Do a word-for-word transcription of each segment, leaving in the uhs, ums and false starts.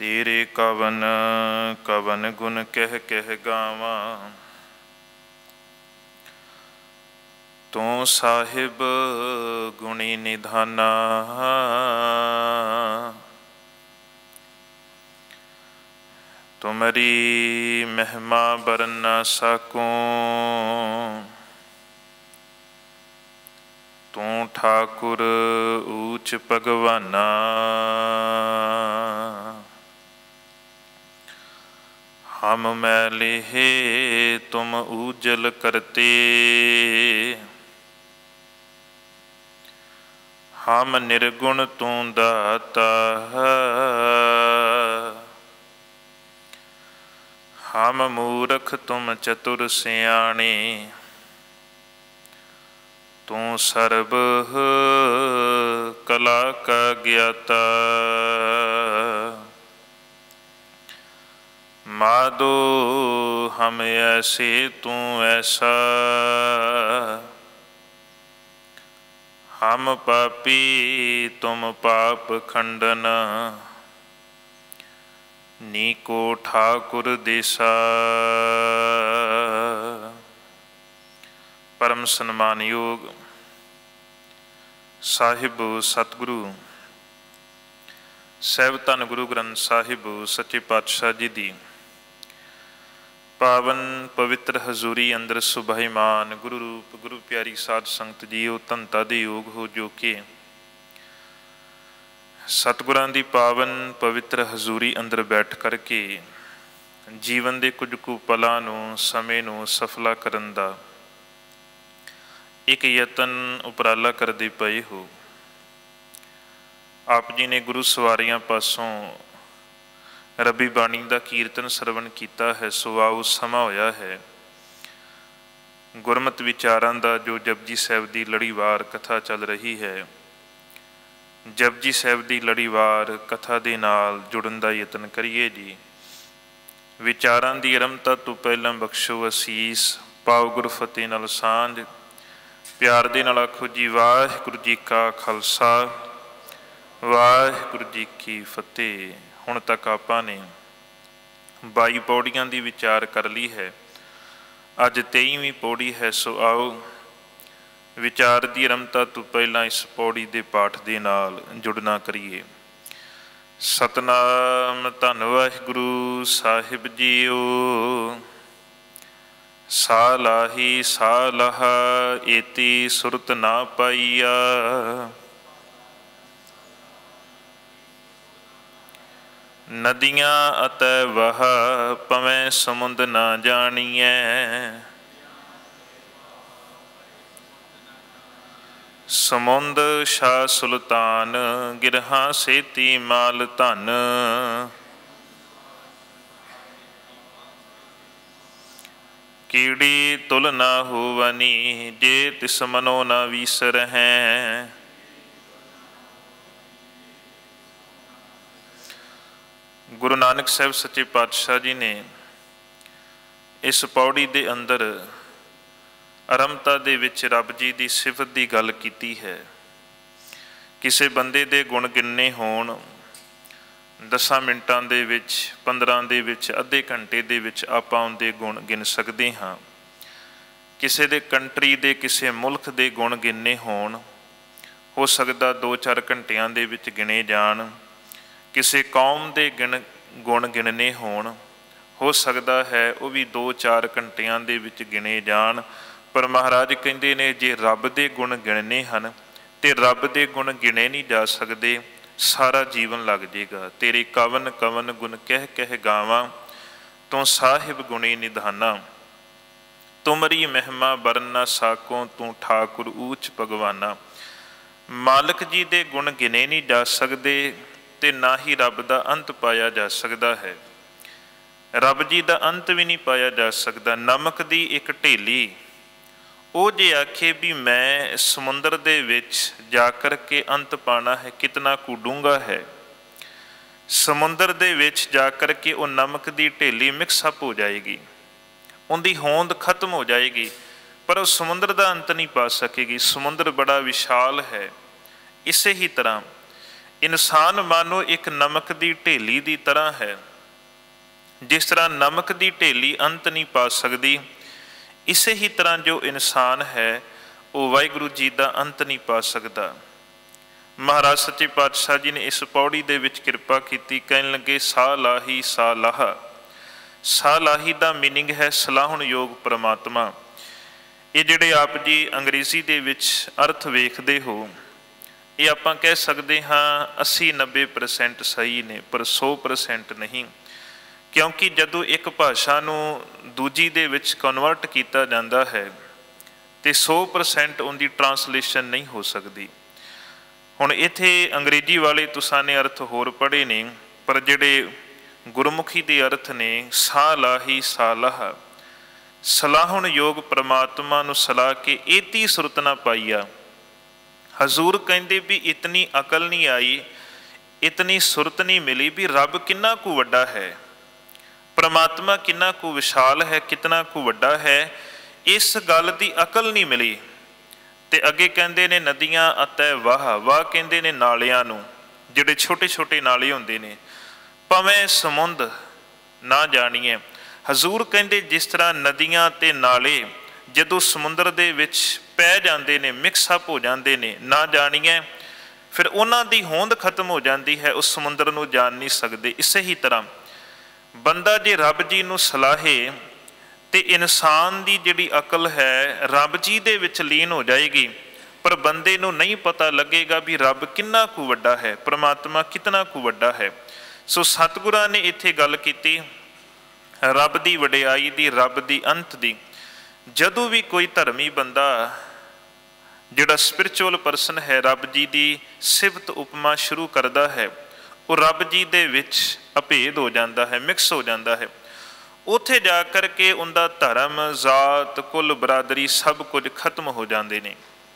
तेरे कवन कवन गुण कह कह गावां, तू साहिब गुणी निधाना। तुमरी महिमा बरन न सकूं, तू ठाकुर ऊच भगवाना। हम मैले हे तुम ऊजल करते, हम निर्गुण तू दाता। हम मूर्ख तुम चतुर सियाणे, तू सर्ब कला का ज्ञाता। माधो हम ऐसे तू ऐसा, हम पापी तुम पाप खंडन। नीको ठाकुर देसा। परम सन्मानयोग साहिब सतगुरु ਸਾਹਿਬ ਧੰਨ ਗੁਰੂ ਗ੍ਰੰਥ ਸਾਹਿਬ ਸੱਚੇ ਪਾਤਸ਼ਾਹ ਜੀ ਦੀ ਪਾਵਨ ਪਵਿੱਤਰ ਹਜ਼ੂਰੀ ਅੰਦਰ ਸੁਭਾਈਮਾਨ ਗੁਰੂ ਰੂਪ ਗੁਰੂ ਪਿਆਰੀ ਸਾਧ ਸੰਗਤ ਜੀਓ ਧੰਤਾ ਦੇ ਯੋਗ ਹੋ, ਜੋ ਕਿ ਸਤਿਗੁਰਾਂ ਦੀ ਪਾਵਨ ਪਵਿੱਤਰ ਹਜ਼ੂਰੀ ਅੰਦਰ ਬੈਠ ਕਰਕੇ ਜੀਵਨ ਦੇ ਕੁਝ ਕੁ ਪਲਾਂ ਨੂੰ ਸਮੇਂ ਨੂੰ ਸਫਲਾ ਕਰਨ ਦਾ ਇੱਕ ਯਤਨ ਉਪਰਾਲਾ ਕਰਦੇ ਪਏ ਹੋ। ਆਪ ਜੀ ਨੇ ਗੁਰੂ ਸਵਾਰੀਆਂ ਪਾਸੋਂ ਰੱਬੀ ਬਾਣੀ ਦਾ ਕੀਰਤਨ ਸਰਵਣ ਕੀਤਾ ਹੈ। ਸੋ ਆਓ ਸਮਾਂ ਹੋਇਆ ਹੈ ਗੁਰਮਤਿ ਵਿਚਾਰਾਂ ਦਾ, ਜੋ ਜਪਜੀ ਸਾਹਿਬ ਦੀ ਲੜੀਵਾਰ ਕਥਾ ਚੱਲ ਰਹੀ ਹੈ। ਜਪਜੀ ਸਾਹਿਬ ਦੀ ਲੜੀਵਾਰ ਕਥਾ ਦੇ ਨਾਲ ਜੁੜਨ ਦਾ ਯਤਨ ਕਰੀਏ ਜੀ। ਵਿਚਾਰਾਂ ਦੀ ਆਰੰਭਤਾ ਤੋਂ ਪਹਿਲਾਂ ਬਖਸ਼ੋ ਅਸੀਸ, ਪਾਓ ਗੁਰ ਫਤਿਹ ਨਾਲ ਸਾਂਝ। ਪਿਆਰ ਦੇ ਨਾਲ ਆਖੋ ਜੀ ਵਾਹਿਗੁਰੂ ਜੀ ਕਾ ਖਾਲਸਾ, ਵਾਹਿਗੁਰੂ ਜੀ ਕੀ ਫਤਿਹ। ਹੁਣ ਤੱਕ ਆਪਾਂ ਨੇ ਬਾਈ ਪੌੜੀਆਂ ਦੀ ਵਿਚਾਰ ਕਰ ਲਈ ਹੈ। ਅੱਜ ਤੇਈਵੀਂ ਪੌੜੀ ਹੈ। ਸੋ ਆਓ ਵਿਚਾਰ ਦੀ ਆਰੰਭਤਾ ਤੋਂ ਪਹਿਲਾਂ ਇਸ ਪੌੜੀ ਦੇ ਪਾਠ ਦੇ ਨਾਲ ਜੁੜਨਾ ਕਰੀਏ। ਸਤਨਾਮ ਧੰਨ ਵਾਹਿਗੁਰੂ ਸਾਹਿਬ ਜੀਓ। ਸਾ ਲਾਹੀ ਸਾ ਲਹਾ ਏਤੀ ਸੁਰਤ ਨਾ ਪਾਈਆ, ਨਦੀਆਂ ਅਤੇ ਵਹ ਪਵੇਂ ਸਮੁੰਦ ਨਾ ਜਾਣੀਐ। ਸਮੁੰਦ ਸ਼ਾਹ ਸੁਲਤਾਨ ਗਿਰਹਾਂ ਸੇਤੀ ਮਾਲ ਧਨ। ਕੀੜੀ ਤੁਲ ਨਾ ਹੋਵਨੀ ਜੇ ਤਿਸ ਮਨੋ ਨਾ ਵੀਸਰਹਿ। ਗੁਰੂ ਨਾਨਕ ਸਾਹਿਬ ਸੱਚੇ ਪਾਤਸ਼ਾਹ ਜੀ ਨੇ ਇਸ ਪੌੜੀ ਦੇ ਅੰਦਰ ਆਰੰਭਤਾ ਦੇ ਵਿੱਚ ਰੱਬ ਜੀ ਦੀ ਸਿਫਤ ਦੀ ਗੱਲ ਕੀਤੀ ਹੈ। ਕਿਸੇ ਬੰਦੇ ਦੇ ਗੁਣ ਗਿਣਨੇ ਹੋਣ ਦਸਾਂ ਮਿੰਟਾਂ ਦੇ ਵਿੱਚ, ਪੰਦਰਾਂ ਦੇ ਵਿੱਚ, ਅੱਧੇ ਘੰਟੇ ਦੇ ਵਿੱਚ ਆਪਾਂ ਉਹਦੇ ਗੁਣ ਗਿਣ ਸਕਦੇ ਹਾਂ। ਕਿਸੇ ਦੇ ਕੰਟਰੀ ਦੇ, ਕਿਸੇ ਮੁਲਕ ਦੇ ਗੁਣ ਗਿਣਨੇ ਹੋਣ, ਹੋ ਸਕਦਾ ਦੋ ਚਾਰ ਘੰਟਿਆਂ ਦੇ ਵਿੱਚ ਗਿਣੇ ਜਾਣ। ਕਿਸੇ ਕੌਮ ਦੇ ਗਿਣ ਗੁਣ ਗਿਣਨੇ ਹੋਣ, ਹੋ ਸਕਦਾ ਹੈ ਉਹ ਵੀ ਦੋ ਚਾਰ ਘੰਟਿਆਂ ਦੇ ਵਿੱਚ ਗਿਣੇ ਜਾਣ। ਪਰ ਮਹਾਰਾਜ ਕਹਿੰਦੇ ਨੇ ਜੇ ਰੱਬ ਦੇ ਗੁਣ ਗਿਣਨੇ ਹਨ ਤੇ ਰੱਬ ਦੇ ਗੁਣ ਗਿਣੇ ਨਹੀਂ ਜਾ ਸਕਦੇ, ਸਾਰਾ ਜੀਵਨ ਲੱਗ ਜਾਏਗਾ। ਤੇਰੇ ਕਵਨ ਕਵਨ ਗੁਣ ਕਹਿ ਕਹਿ ਗਾਵਾਂ, ਤੂੰ ਸਾਹਿਬ ਗੁਣੀ ਨਿਧਾਨਾ। ਤੁਮਰੀ ਮਹਿਮਾ ਬਰਨ ਨਾ ਸਾਕੋਂ, ਤੂੰ ਠਾਕੁਰ ਊਚ ਭਗਵਾਨਾ। ਮਾਲਕ ਜੀ ਦੇ ਗੁਣ ਗਿਣੇ ਨਹੀਂ ਜਾ ਸਕਦੇ ਤੇ ਨਾ ਹੀ ਰੱਬ ਦਾ ਅੰਤ ਪਾਇਆ ਜਾ ਸਕਦਾ ਹੈ। ਰੱਬ ਜੀ ਦਾ ਅੰਤ ਵੀ ਨਹੀਂ ਪਾਇਆ ਜਾ ਸਕਦਾ। ਨਮਕ ਦੀ ਇੱਕ ਢੇਲੀ ਉਹ ਜੇ ਆਖੇ ਵੀ ਮੈਂ ਸਮੁੰਦਰ ਦੇ ਵਿੱਚ ਜਾ ਕਰ ਕੇ ਅੰਤ ਪਾਣਾ ਹੈ, ਕਿਤਨਾ ਕੁ ਡੂੰਘਾ ਹੈ। ਸਮੁੰਦਰ ਦੇ ਵਿੱਚ ਜਾ ਕਰ ਕੇ ਉਹ ਨਮਕ ਦੀ ਢੇਲੀ ਮਿਕਸਅਪ ਹੋ ਜਾਏਗੀ, ਉਹਦੀ ਹੋਂਦ ਖਤਮ ਹੋ ਜਾਏਗੀ, ਪਰ ਉਹ ਸਮੁੰਦਰ ਦਾ ਅੰਤ ਨਹੀਂ ਪਾ ਸਕੇਗੀ। ਸਮੁੰਦਰ ਬੜਾ ਵਿਸ਼ਾਲ ਹੈ। ਇਸੇ ਹੀ ਤਰ੍ਹਾਂ ਇਨਸਾਨ ਮਾਨੋ ਇੱਕ ਨਮਕ ਦੀ ਢੇਲੀ ਦੀ ਤਰ੍ਹਾਂ ਹੈ। ਜਿਸ ਤਰ੍ਹਾਂ ਨਮਕ ਦੀ ਢੇਲੀ ਅੰਤ ਨਹੀਂ ਪਾ ਸਕਦੀ, ਇਸੇ ਹੀ ਤਰ੍ਹਾਂ ਜੋ ਇਨਸਾਨ ਹੈ ਉਹ ਵਾਹਿਗੁਰੂ ਜੀ ਦਾ ਅੰਤ ਨਹੀਂ ਪਾ ਸਕਦਾ। ਮਹਾਰਾਜ ਸੱਚੇ ਪਾਤਸ਼ਾਹ ਜੀ ਨੇ ਇਸ ਪੌੜੀ ਦੇ ਵਿੱਚ ਕਿਰਪਾ ਕੀਤੀ, ਕਹਿਣ ਲੱਗੇ ਸਾ ਲਾਹੀ ਸਾ ਲਾਹਾ। ਸਾ ਲਾਹੀ ਦਾ ਮੀਨਿੰਗ ਹੈ ਸਲਾਹੁਣ ਯੋਗ ਪਰਮਾਤਮਾ। ਇਹ ਜਿਹੜੇ ਆਪ ਜੀ ਅੰਗਰੇਜ਼ੀ ਦੇ ਵਿੱਚ ਅਰਥ ਵੇਖਦੇ ਹੋ, ਇਹ ਆਪਾਂ ਕਹਿ ਸਕਦੇ ਹਾਂ ਅੱਸੀ ਨੱਬੇ ਪਰਸੈਂਟ ਸਹੀ ਨੇ, ਪਰ ਸੌ ਪਰਸੈਂਟ ਨਹੀਂ। ਕਿਉਂਕਿ ਜਦੋਂ ਇੱਕ ਭਾਸ਼ਾ ਨੂੰ ਦੂਜੀ ਦੇ ਵਿੱਚ ਕਨਵਰਟ ਕੀਤਾ ਜਾਂਦਾ ਹੈ ਤੇ ਸੌ ਪਰਸੈਂਟ ਉਹਦੀ ਟਰਾਂਸਲੇਸ਼ਨ ਨਹੀਂ ਹੋ ਸਕਦੀ। ਹੁਣ ਇੱਥੇ ਅੰਗਰੇਜ਼ੀ ਵਾਲੇ ਤੁਸਾਂ ਨੇ ਅਰਥ ਹੋਰ ਪੜ੍ਹੇ ਨੇ, ਪਰ ਜਿਹੜੇ ਗੁਰਮੁਖੀ ਦੇ ਅਰਥ ਨੇ ਸਾ ਲਾਹੀ ਸਾ ਲਾਹਾ, ਸਲਾਹੁਣ ਯੋਗ ਪਰਮਾਤਮਾ ਨੂੰ ਸਲਾਹ ਕੇ ਏਤੀ ਸੁਰਤ ਨਾ ਪਾਈਆ। ਹਜ਼ੂਰ ਕਹਿੰਦੇ ਵੀ ਇਤਨੀ ਅਕਲ ਨਹੀਂ ਆਈ, ਇਤਨੀ ਸੁਰਤ ਨਹੀਂ ਮਿਲੀ ਵੀ ਰੱਬ ਕਿੰਨਾ ਕੁ ਵੱਡਾ ਹੈ, ਪਰਮਾਤਮਾ ਕਿੰਨਾ ਕੁ ਵਿਸ਼ਾਲ ਹੈ, ਕਿਤਨਾ ਕੁ ਵੱਡਾ ਹੈ, ਇਸ ਗੱਲ ਦੀ ਅਕਲ ਨਹੀਂ ਮਿਲੀ। ਤੇ ਅੱਗੇ ਕਹਿੰਦੇ ਨੇ ਨਦੀਆਂ ਅਤੇ ਵਾਹ, ਵਾਹ ਕਹਿੰਦੇ ਨੇ ਨਾਲਿਆਂ ਨੂੰ, ਜਿਹੜੇ ਛੋਟੇ ਛੋਟੇ ਨਾਲੇ ਹੁੰਦੇ ਨੇ। ਭਾਵੇਂ ਸਮੁੰਦ ਨਾ ਜਾਣੀਏ, ਹਜ਼ੂਰ ਕਹਿੰਦੇ ਜਿਸ ਤਰ੍ਹਾਂ ਨਦੀਆਂ ਤੇ ਨਾਲੇ ਜਦੋਂ ਸਮੁੰਦਰ ਦੇ ਵਿੱਚ ਪੈ ਜਾਂਦੇ ਨੇ, ਮਿਕਸ ਅਪ ਹੋ ਜਾਂਦੇ ਨੇ, ਨਾ ਜਾਣੀਏ ਫਿਰ ਉਹਨਾਂ ਦੀ ਹੋਂਦ ਖਤਮ ਹੋ ਜਾਂਦੀ ਹੈ, ਉਸ ਸਮੁੰਦਰ ਨੂੰ ਜਾਣ ਨਹੀਂ ਸਕਦੇ। ਇਸੇ ਹੀ ਤਰ੍ਹਾਂ ਬੰਦਾ ਜੇ ਰੱਬ ਜੀ ਨੂੰ ਸਲਾਹੇ ਤੇ ਇਨਸਾਨ ਦੀ ਜਿਹੜੀ ਅਕਲ ਹੈ ਰੱਬ ਜੀ ਦੇ ਵਿੱਚ ਲੀਨ ਹੋ ਜਾਏਗੀ, ਪਰ ਬੰਦੇ ਨੂੰ ਨਹੀਂ ਪਤਾ ਲੱਗੇਗਾ ਵੀ ਰੱਬ ਕਿੰਨਾ ਕੁ ਵੱਡਾ ਹੈ, ਪਰਮਾਤਮਾ ਕਿਤਨਾ ਕੁ ਵੱਡਾ ਹੈ। ਸੋ ਸਤਿਗੁਰਾਂ ਨੇ ਇੱਥੇ ਗੱਲ ਕੀਤੀ ਰੱਬ ਦੀ ਵਡਿਆਈ ਦੀ, ਰੱਬ ਦੀ ਅੰਤ ਦੀ। ਜਦੋਂ ਵੀ ਕੋਈ ਧਰਮੀ ਬੰਦਾ ਜਿਹੜਾ ਸਪਿਰਚੁਅਲ ਪਰਸਨ ਹੈ ਰੱਬ ਜੀ ਦੀ ਸਿਫਤ ਉਪਮਾ ਸ਼ੁਰੂ ਕਰਦਾ ਹੈ, ਉਹ ਰੱਬ ਜੀ ਦੇ ਵਿੱਚ ਅਭੇਦ ਹੋ ਜਾਂਦਾ ਹੈ, ਮਿਕਸ ਹੋ ਜਾਂਦਾ ਹੈ। ਉੱਥੇ ਜਾ ਕਰਕੇ ਉਹਦਾ ਧਰਮ, ਜ਼ਾਤ, ਕੁੱਲ, ਬਰਾਦਰੀ ਸਭ ਕੁਝ ਖਤਮ ਹੋ ਜਾਂਦੇ ਨੇ।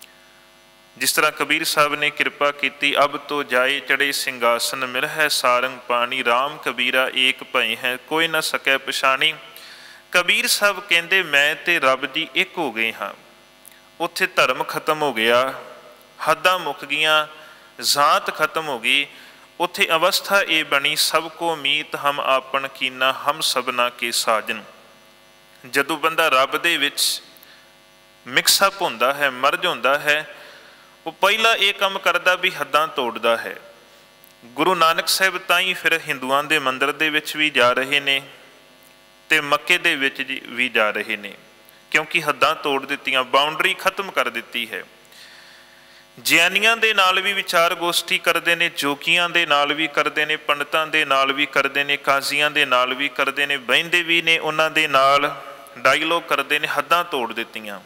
ਜਿਸ ਤਰ੍ਹਾਂ ਕਬੀਰ ਸਾਹਿਬ ਨੇ ਕਿਰਪਾ ਕੀਤੀ, ਅਬ ਤੋਂ ਜਾਏ ਚੜੇ ਸਿੰਘਾਸਨ ਮਿਲ ਹੈ ਸਾਰੰਗ ਪਾਣੀ, ਰਾਮ ਕਬੀਰਾ ਏਕ ਭਈ ਹੈ ਕੋਈ ਨਾ ਸਕੈ ਪਛਾਣੀ। ਕਬੀਰ ਸਾਹਿਬ ਕਹਿੰਦੇ ਮੈਂ ਤੇ ਰੱਬ ਜੀ ਇੱਕ ਹੋ ਗਏ ਹਾਂ। ਉੱਥੇ ਧਰਮ ਖਤਮ ਹੋ ਗਿਆ, ਹੱਦਾਂ ਮੁੱਕ ਗਈਆਂ, ਜ਼ਾਤ ਖਤਮ ਹੋ ਗਈ। ਉੱਥੇ ਅਵਸਥਾ ਇਹ ਬਣੀ ਸਭ ਕੋ ਮੀਤ ਹਮ ਆਪਣ ਕੀਨਾ, ਹਮ ਸਭਨਾ ਕੇ ਸਾਜਨ। ਜਦੋਂ ਬੰਦਾ ਰੱਬ ਦੇ ਵਿੱਚ ਮਿਕਸਅਪ ਹੁੰਦਾ ਹੈ, ਮਰਜ ਹੁੰਦਾ ਹੈ, ਉਹ ਪਹਿਲਾ ਇਹ ਕੰਮ ਕਰਦਾ ਵੀ ਹੱਦਾਂ ਤੋੜਦਾ ਹੈ। ਗੁਰੂ ਨਾਨਕ ਸਾਹਿਬ ਤਾਂ ਹੀ ਫਿਰ ਹਿੰਦੂਆਂ ਦੇ ਮੰਦਿਰ ਦੇ ਵਿੱਚ ਵੀ ਜਾ ਰਹੇ ਨੇ ਤੇ ਮੱਕੇ ਦੇ ਵਿੱਚ ਵੀ ਜਾ ਰਹੇ ਨੇ, ਕਿਉਂਕਿ ਹੱਦਾਂ ਤੋੜ ਦਿੱਤੀਆਂ, ਬਾਉਂਡਰੀ ਖਤਮ ਕਰ ਦਿੱਤੀ ਹੈ। ਜਿਆਨੀਆਂ ਦੇ ਨਾਲ ਵੀ ਵਿਚਾਰ ਗੋਸ਼ਟੀ ਕਰਦੇ ਨੇ, ਜੋਗੀਆਂ ਦੇ ਨਾਲ ਵੀ ਕਰਦੇ ਨੇ, ਪੰਡਤਾਂ ਦੇ ਨਾਲ ਵੀ ਕਰਦੇ ਨੇ, ਕਾਜ਼ੀਆਂ ਦੇ ਨਾਲ ਵੀ ਕਰਦੇ ਨੇ, ਬਹਿੰਦੇ ਵੀ ਨੇ, ਉਹਨਾਂ ਦੇ ਨਾਲ ਡਾਇਲੋਗ ਕਰਦੇ ਨੇ। ਹੱਦਾਂ ਤੋੜ ਦਿੱਤੀਆਂ,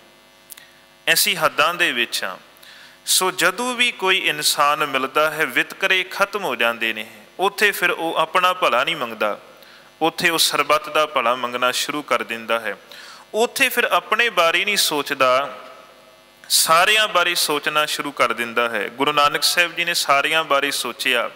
ਐਸੀ ਹੱਦਾਂ ਦੇ ਵਿੱਚ ਆ। ਸੋ ਜਦੋਂ ਵੀ ਕੋਈ ਇਨਸਾਨ ਮਿਲਦਾ ਹੈ ਵਿਤਕਰੇ ਖਤਮ ਹੋ ਜਾਂਦੇ ਨੇ। ਉੱਥੇ ਫਿਰ ਉਹ ਆਪਣਾ ਭਲਾ ਨਹੀਂ ਮੰਗਦਾ, ਉੱਥੇ ਉਹ ਸਰਬੱਤ ਦਾ ਭਲਾ ਮੰਗਣਾ ਸ਼ੁਰੂ ਕਰ ਦਿੰਦਾ ਹੈ। ਉੱਥੇ ਫਿਰ ਆਪਣੇ ਬਾਰੇ ਨਹੀਂ ਸੋਚਦਾ, ਸਾਰਿਆਂ ਬਾਰੇ ਸੋਚਣਾ ਸ਼ੁਰੂ ਕਰ ਦਿੰਦਾ ਹੈ। ਗੁਰੂ ਨਾਨਕ ਸਾਹਿਬ ਜੀ ਨੇ ਸਾਰਿਆਂ ਬਾਰੇ ਸੋਚਿਆ,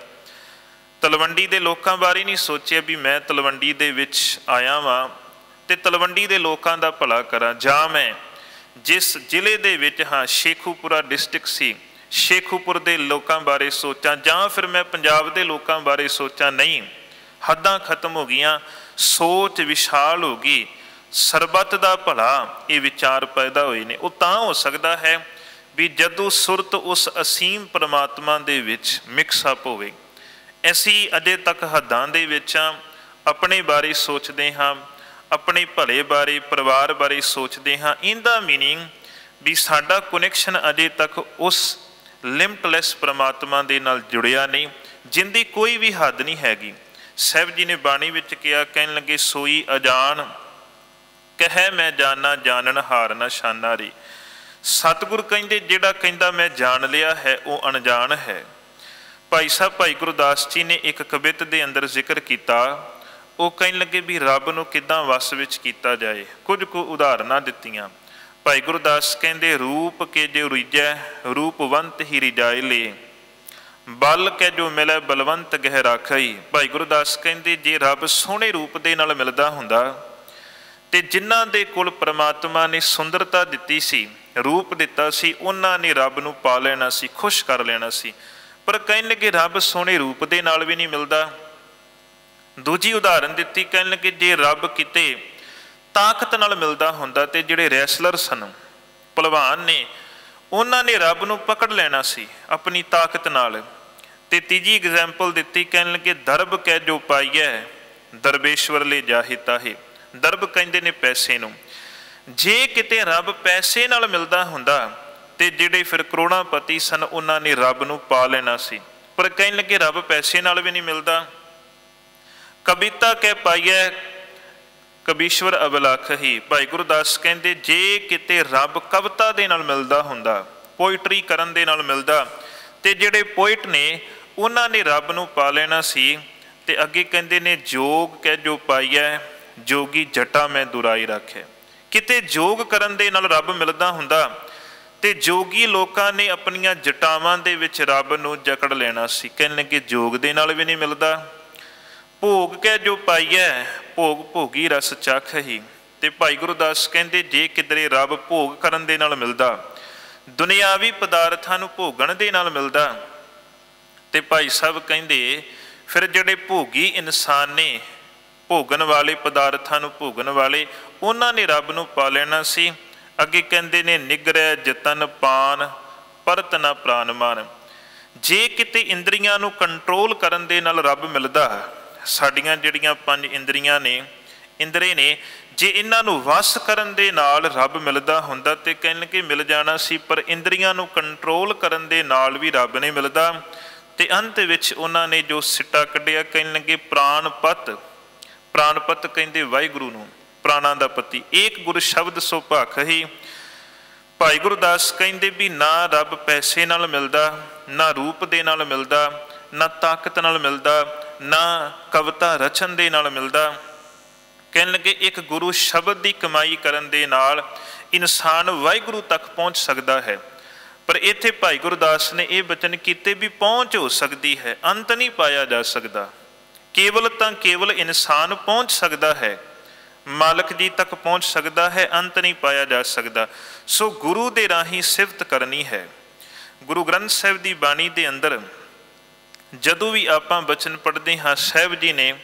ਤਲਵੰਡੀ ਦੇ ਲੋਕਾਂ ਬਾਰੇ ਨਹੀਂ ਸੋਚਿਆ ਵੀ ਮੈਂ ਤਲਵੰਡੀ ਦੇ ਵਿੱਚ ਆਇਆ ਵਾਂ ਤੇ ਤਲਵੰਡੀ ਦੇ ਲੋਕਾਂ ਦਾ ਭਲਾ ਕਰਾਂ। ਜਾਂ ਮੈਂ ਜਿਸ ਜ਼ਿਲ੍ਹੇ ਦੇ ਵਿੱਚ ਹਾਂ, ਸ਼ੇਖੂਪੁਰਾ ਡਿਸਟ੍ਰਿਕਟ ਸੀ, ਸ਼ੇਖੂਪੁਰ ਦੇ ਲੋਕਾਂ ਬਾਰੇ ਸੋਚਾਂ, ਜਾਂ ਫਿਰ ਮੈਂ ਪੰਜਾਬ ਦੇ ਲੋਕਾਂ ਬਾਰੇ ਸੋਚਾਂ। ਨਹੀਂ, ਹੱਦਾਂ ਖਤਮ ਹੋ ਗਈਆਂ, ਸੋਚ ਵਿਸ਼ਾਲ ਹੋ ਗਈ, ਸਰਬੱਤ ਦਾ ਭਲਾ ਇਹ ਵਿਚਾਰ ਪੈਦਾ ਹੋਏ ਨੇ। ਉਹ ਤਾਂ ਹੋ ਸਕਦਾ ਹੈ ਵੀ ਜਦੋਂ ਸੁਰਤ ਉਸ ਅਸੀਮ ਪਰਮਾਤਮਾ ਦੇ ਵਿੱਚ ਮਿਕਸਅਪ ਹੋਵੇ। ਅਸੀਂ ਅਜੇ ਤੱਕ ਹੱਦਾਂ ਦੇ ਵਿੱਚ ਹਾਂ, ਆਪਣੇ ਬਾਰੇ ਸੋਚਦੇ ਹਾਂ, ਆਪਣੇ ਭਲੇ ਬਾਰੇ, ਪਰਿਵਾਰ ਬਾਰੇ ਸੋਚਦੇ ਹਾਂ। ਇਹਦਾ ਮੀਨਿੰਗ ਵੀ ਸਾਡਾ ਕੁਨੈਕਸ਼ਨ ਅਜੇ ਤੱਕ ਉਸ ਲਿਮਟਲੈਸ ਪਰਮਾਤਮਾ ਦੇ ਨਾਲ ਜੁੜਿਆ ਨਹੀਂ, ਜਿੰਦੀ ਕੋਈ ਵੀ ਹੱਦ ਨਹੀਂ ਹੈਗੀ। ਸਾਹਿਬ ਜੀ ਨੇ ਬਾਣੀ ਵਿੱਚ ਕਿਹਾ, ਕਹਿਣ ਲੱਗੇ ਸੋਈ ਅਜਾਨ ਕਹਿ ਮੈਂ ਜਾਨਾ ਜਾਣਨ ਹਾਰ ਨਾ ਸ਼ਾਨਾ ਰੇ। ਸਤਿਗੁਰ ਕਹਿੰਦੇ ਜਿਹੜਾ ਕਹਿੰਦਾ ਮੈਂ ਜਾਣ ਲਿਆ ਹੈ ਉਹ ਅਣਜਾਣ ਹੈ। ਭਾਈ ਸਾਹਿਬ ਭਾਈ ਗੁਰਦਾਸ ਜੀ ਨੇ ਇੱਕ ਕਵਿਤ ਦੇ ਅੰਦਰ ਜ਼ਿਕਰ ਕੀਤਾ, ਉਹ ਕਹਿਣ ਲੱਗੇ ਵੀ ਰੱਬ ਨੂੰ ਕਿੱਦਾਂ ਵਸ ਵਿੱਚ ਕੀਤਾ ਜਾਏ। ਕੁਝ ਕੁ ਉਦਾਹਰਨਾਂ ਦਿੱਤੀਆਂ। ਭਾਈ ਗੁਰਦਾਸ ਕਹਿੰਦੇ ਰੂਪ ਕੇ ਜੋ ਰੀਜੈ ਰੂਪਵੰਤ ਹੀ ਰਿਜਾਏ ਲੇ, ਬਲ ਕੇ ਜੋ ਮਿਲੇ ਬਲਵੰਤ ਗਹਿ ਰਾਖਈ। ਭਾਈ ਗੁਰਦਾਸ ਕਹਿੰਦੇ ਜੇ ਰੱਬ ਸੋਹਣੇ ਰੂਪ ਦੇ ਨਾਲ ਮਿਲਦਾ ਹੁੰਦਾ ਤੇ ਜਿਨ੍ਹਾਂ ਦੇ ਕੋਲ ਪਰਮਾਤਮਾ ਨੇ ਸੁੰਦਰਤਾ ਦਿੱਤੀ ਸੀ, ਰੂਪ ਦਿੱਤਾ ਸੀ, ਉਹਨਾਂ ਨੇ ਰੱਬ ਨੂੰ ਪਾ ਲੈਣਾ ਸੀ, ਖੁਸ਼ ਕਰ ਲੈਣਾ ਸੀ। पर कहन लगे रब सोहने रूप दे नाल भी नहीं मिलता। दूजी उदाहरण दिती, कहन लगे जे रब किते ताकत नाल मिलता हुंदा ते जिहड़े रैसलर सन, भलवान ने, उन्होंने रब नूं पकड़ लेना सी अपनी ताकत नाल। ते तीजी एग्जाम्पल दिती, कहन लगे दरब कै जो पाईए दरबेश्वर ले जाहि ताहि। दरब कहंदे ने पैसे नूं। जे किते रब पैसे नाल मिलता हुंदा ते जिहड़े फिर करोड़ापति सन उन्होंने रब नूं पा लेना सी, पर कहन लगे रब पैसे नाल भी नहीं मिलता। कविता कै पाईए कबीश्वर अबलख ही। भाई गुरदास कहंदे जे किते रब कविता दे नाल मिलदा हुंदा, पोइटरी करन दे नाल मिलदा, ते जिहड़े पोइट ने उन्हां ने रब नूं पा लेना सी। ते अगे कहंदे ने जोग कै जो पाईए जोगी जटा मैं दुराई रखे। किते जोग करन दे नाल रब मिलदा हुंदा ते जोगी लोकां ने अपनियां जटावां दे विच रब नूं जकड़ लेना सी। कहण लगे जोग दे नाल भी नहीं मिलदा। भोग कै जो पाईए भोग भोगी रस चख ही। ते भाई गुरदास कहंदे जे किधरे रब भोग करन दे नाल मिलदा, दुनियावी पदार्थां नूं भोगण दे नाल मिलदा, ते भाई साहब कहंदे फिर जिहड़े भोगी इंसान ने, भोगन वाले पदार्थां नूं भोगन वाले, उन्हां ने रब नूं पा लेना सी। अगे कहंदे ने निगरै जतन पान परत ना प्राण मान। जे किते इंद्रियां नूं कंट्रोल करन दे नाल रब मिलदा, साडियां जिहड़ियां पंज इंद्रियां ने, इंद्रे ने, जे इन्हां नूं वस करन दे नाल रब मिलदा हुंदा ते कहण लगे मिल जाना सी, पर इंद्रियां नूं कंट्रोल करन दे नाल भी रब नहीं मिलदा। ते अंत विच उन्हां ने जो सिट्टा कढिया, कहण लगे प्राणपत। प्राणपत कहंदे वाहिगुरू नूं, प्राणां दा पति। एक गुर शब्द सो भख ही। भाई गुरदास कहंदे भी ना रब पैसे नाल मिलदा, ना रूप दे नाल मिलदा, ना ताकत नाल मिलदा, ना कविता रचन दे नाल मिलदा। कहण लगे एक गुरु शब्द की कमाई करन दे नाल इंसान वाहिगुरू तक पहुँच सकता है। पर इत्थे भाई गुरदास ने यह बचन कीते भी पहुँच हो सकती है, अंत नहीं पाया जा सकता। केवल तो केवल इंसान पहुँच सकता है, मालक जी तक पहुँच सकता है, अंत नहीं पाया जा सकता। सो गुरु दे राही सिफत करनी है। गुरु ग्रंथ साहिब की बाणी के अंदर जदों भी आपां बचन पढ़ते हाँ, साहिब जी ने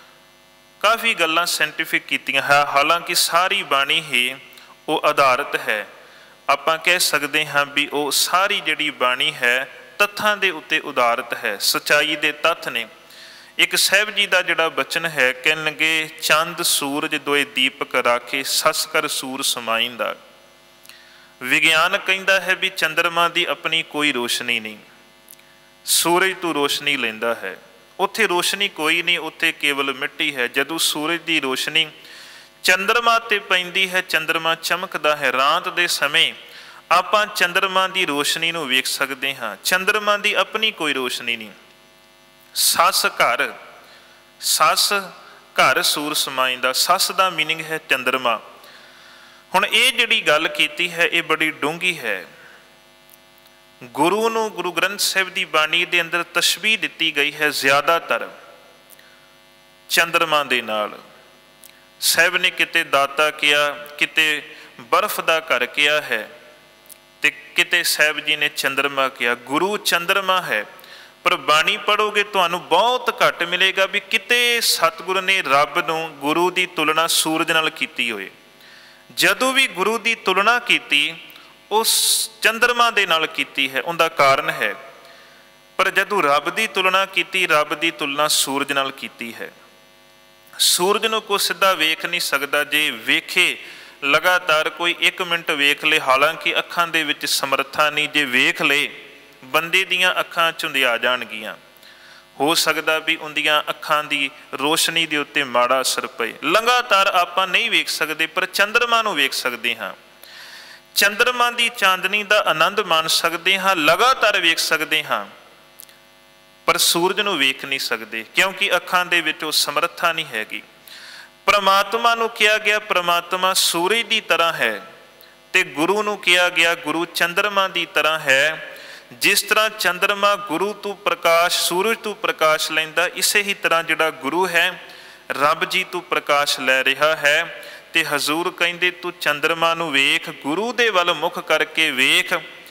काफ़ी गल्लां साइंटिफिक कीतियां है। हालांकि सारी बाणी ही वो आधारित है, आपां कह सकते हाँ भी वो सारी जिहड़ी बाणी है तत्थां दे उत्ते उधारित है, सच्चाई दे तत्थ ने। एक साहिब जी का जिहड़ा बचन है, कहण लगे चंद सूरज दोए दीपक राखे सस कर सूर समाइंदा। विज्ञान कहता है भी चंद्रमा की अपनी कोई रोशनी नहीं, सूरज तो रोशनी लेंदा है। उत्थे रोशनी कोई नहीं, उत्थे केवल मिट्टी है। जदों सूरज की रोशनी चंद्रमा ते पैंदी है, चंद्रमा चमकदा है। रात दे समय आपां चंद्रमा की रोशनी नूं वेख सकते हाँ, चंद्रमा की अपनी कोई रोशनी नहीं। सस घर, सस घर सूर समाइंदा। सस का मीनिंग है चंद्रमा। हुण ये जिहड़ी गल कीती है ये बड़ी डूंगी है। गुरु नूं गुरु ग्रंथ साहिब की बाणी के अंदर तशबीह दिती गई है ज़्यादातर चंद्रमा दे नाल। साहिब ने किते दाता किया, किते बर्फ का घर किया है, ते किते साहिब जी ने चंद्रमा किया। गुरु चंद्रमा है, पर बाणी पढ़ोगे तुहानूं बहुत घट मिलेगा भी किते सतगुरु ने रब नूं गुरु की तुलना सूरज नाल कीती होए। जदों भी गुरु की तुलना कीती उस चंद्रमा दे नाल कीती है, उनका कारण है। पर जदों रब की तुलना कीती, रब की तुलना सूरज नाल कीती है। सूरज नूं कोई सीधा वेख नहीं सकता, जे वेखे लगातार कोई एक मिनट वेख ले, हालांकि अखां दे विच समर्था नहीं, जे वेख ले बंदे दियां अखां झुंधिया जाणगियां। हो सकता भी उनदियां अखां दी रोशनी दे उत्ते माड़ा असर पए। लगातार आपां नहीं वेख सकते, पर चंद्रमा नूं वेख सकते हाँ। चंद्रमा की चांदनी का आनंद मान सकते हाँ, लगातार वेख सकते हाँ, पर सूरज नूं वेख नहीं सकते, क्योंकि अखां दे विच वो समर्था नहीं हैगी। परमात्मा नूं कहा गया परमात्मा सूरज की तरह है, ते गुरु नूं कहा गया गुरु चंद्रमा की तरह है। जिस तरह चंद्रमा गुरु तो प्रकाश, सूरज तो प्रकाश लैंदा, इसे ही तरह जिहड़ा गुरु है रब जी तो प्रकाश लै रहा है। ते हजूर कहिंदे तू चंद्रमा नूं वेख, गुरु दे वल मुख करके वेख,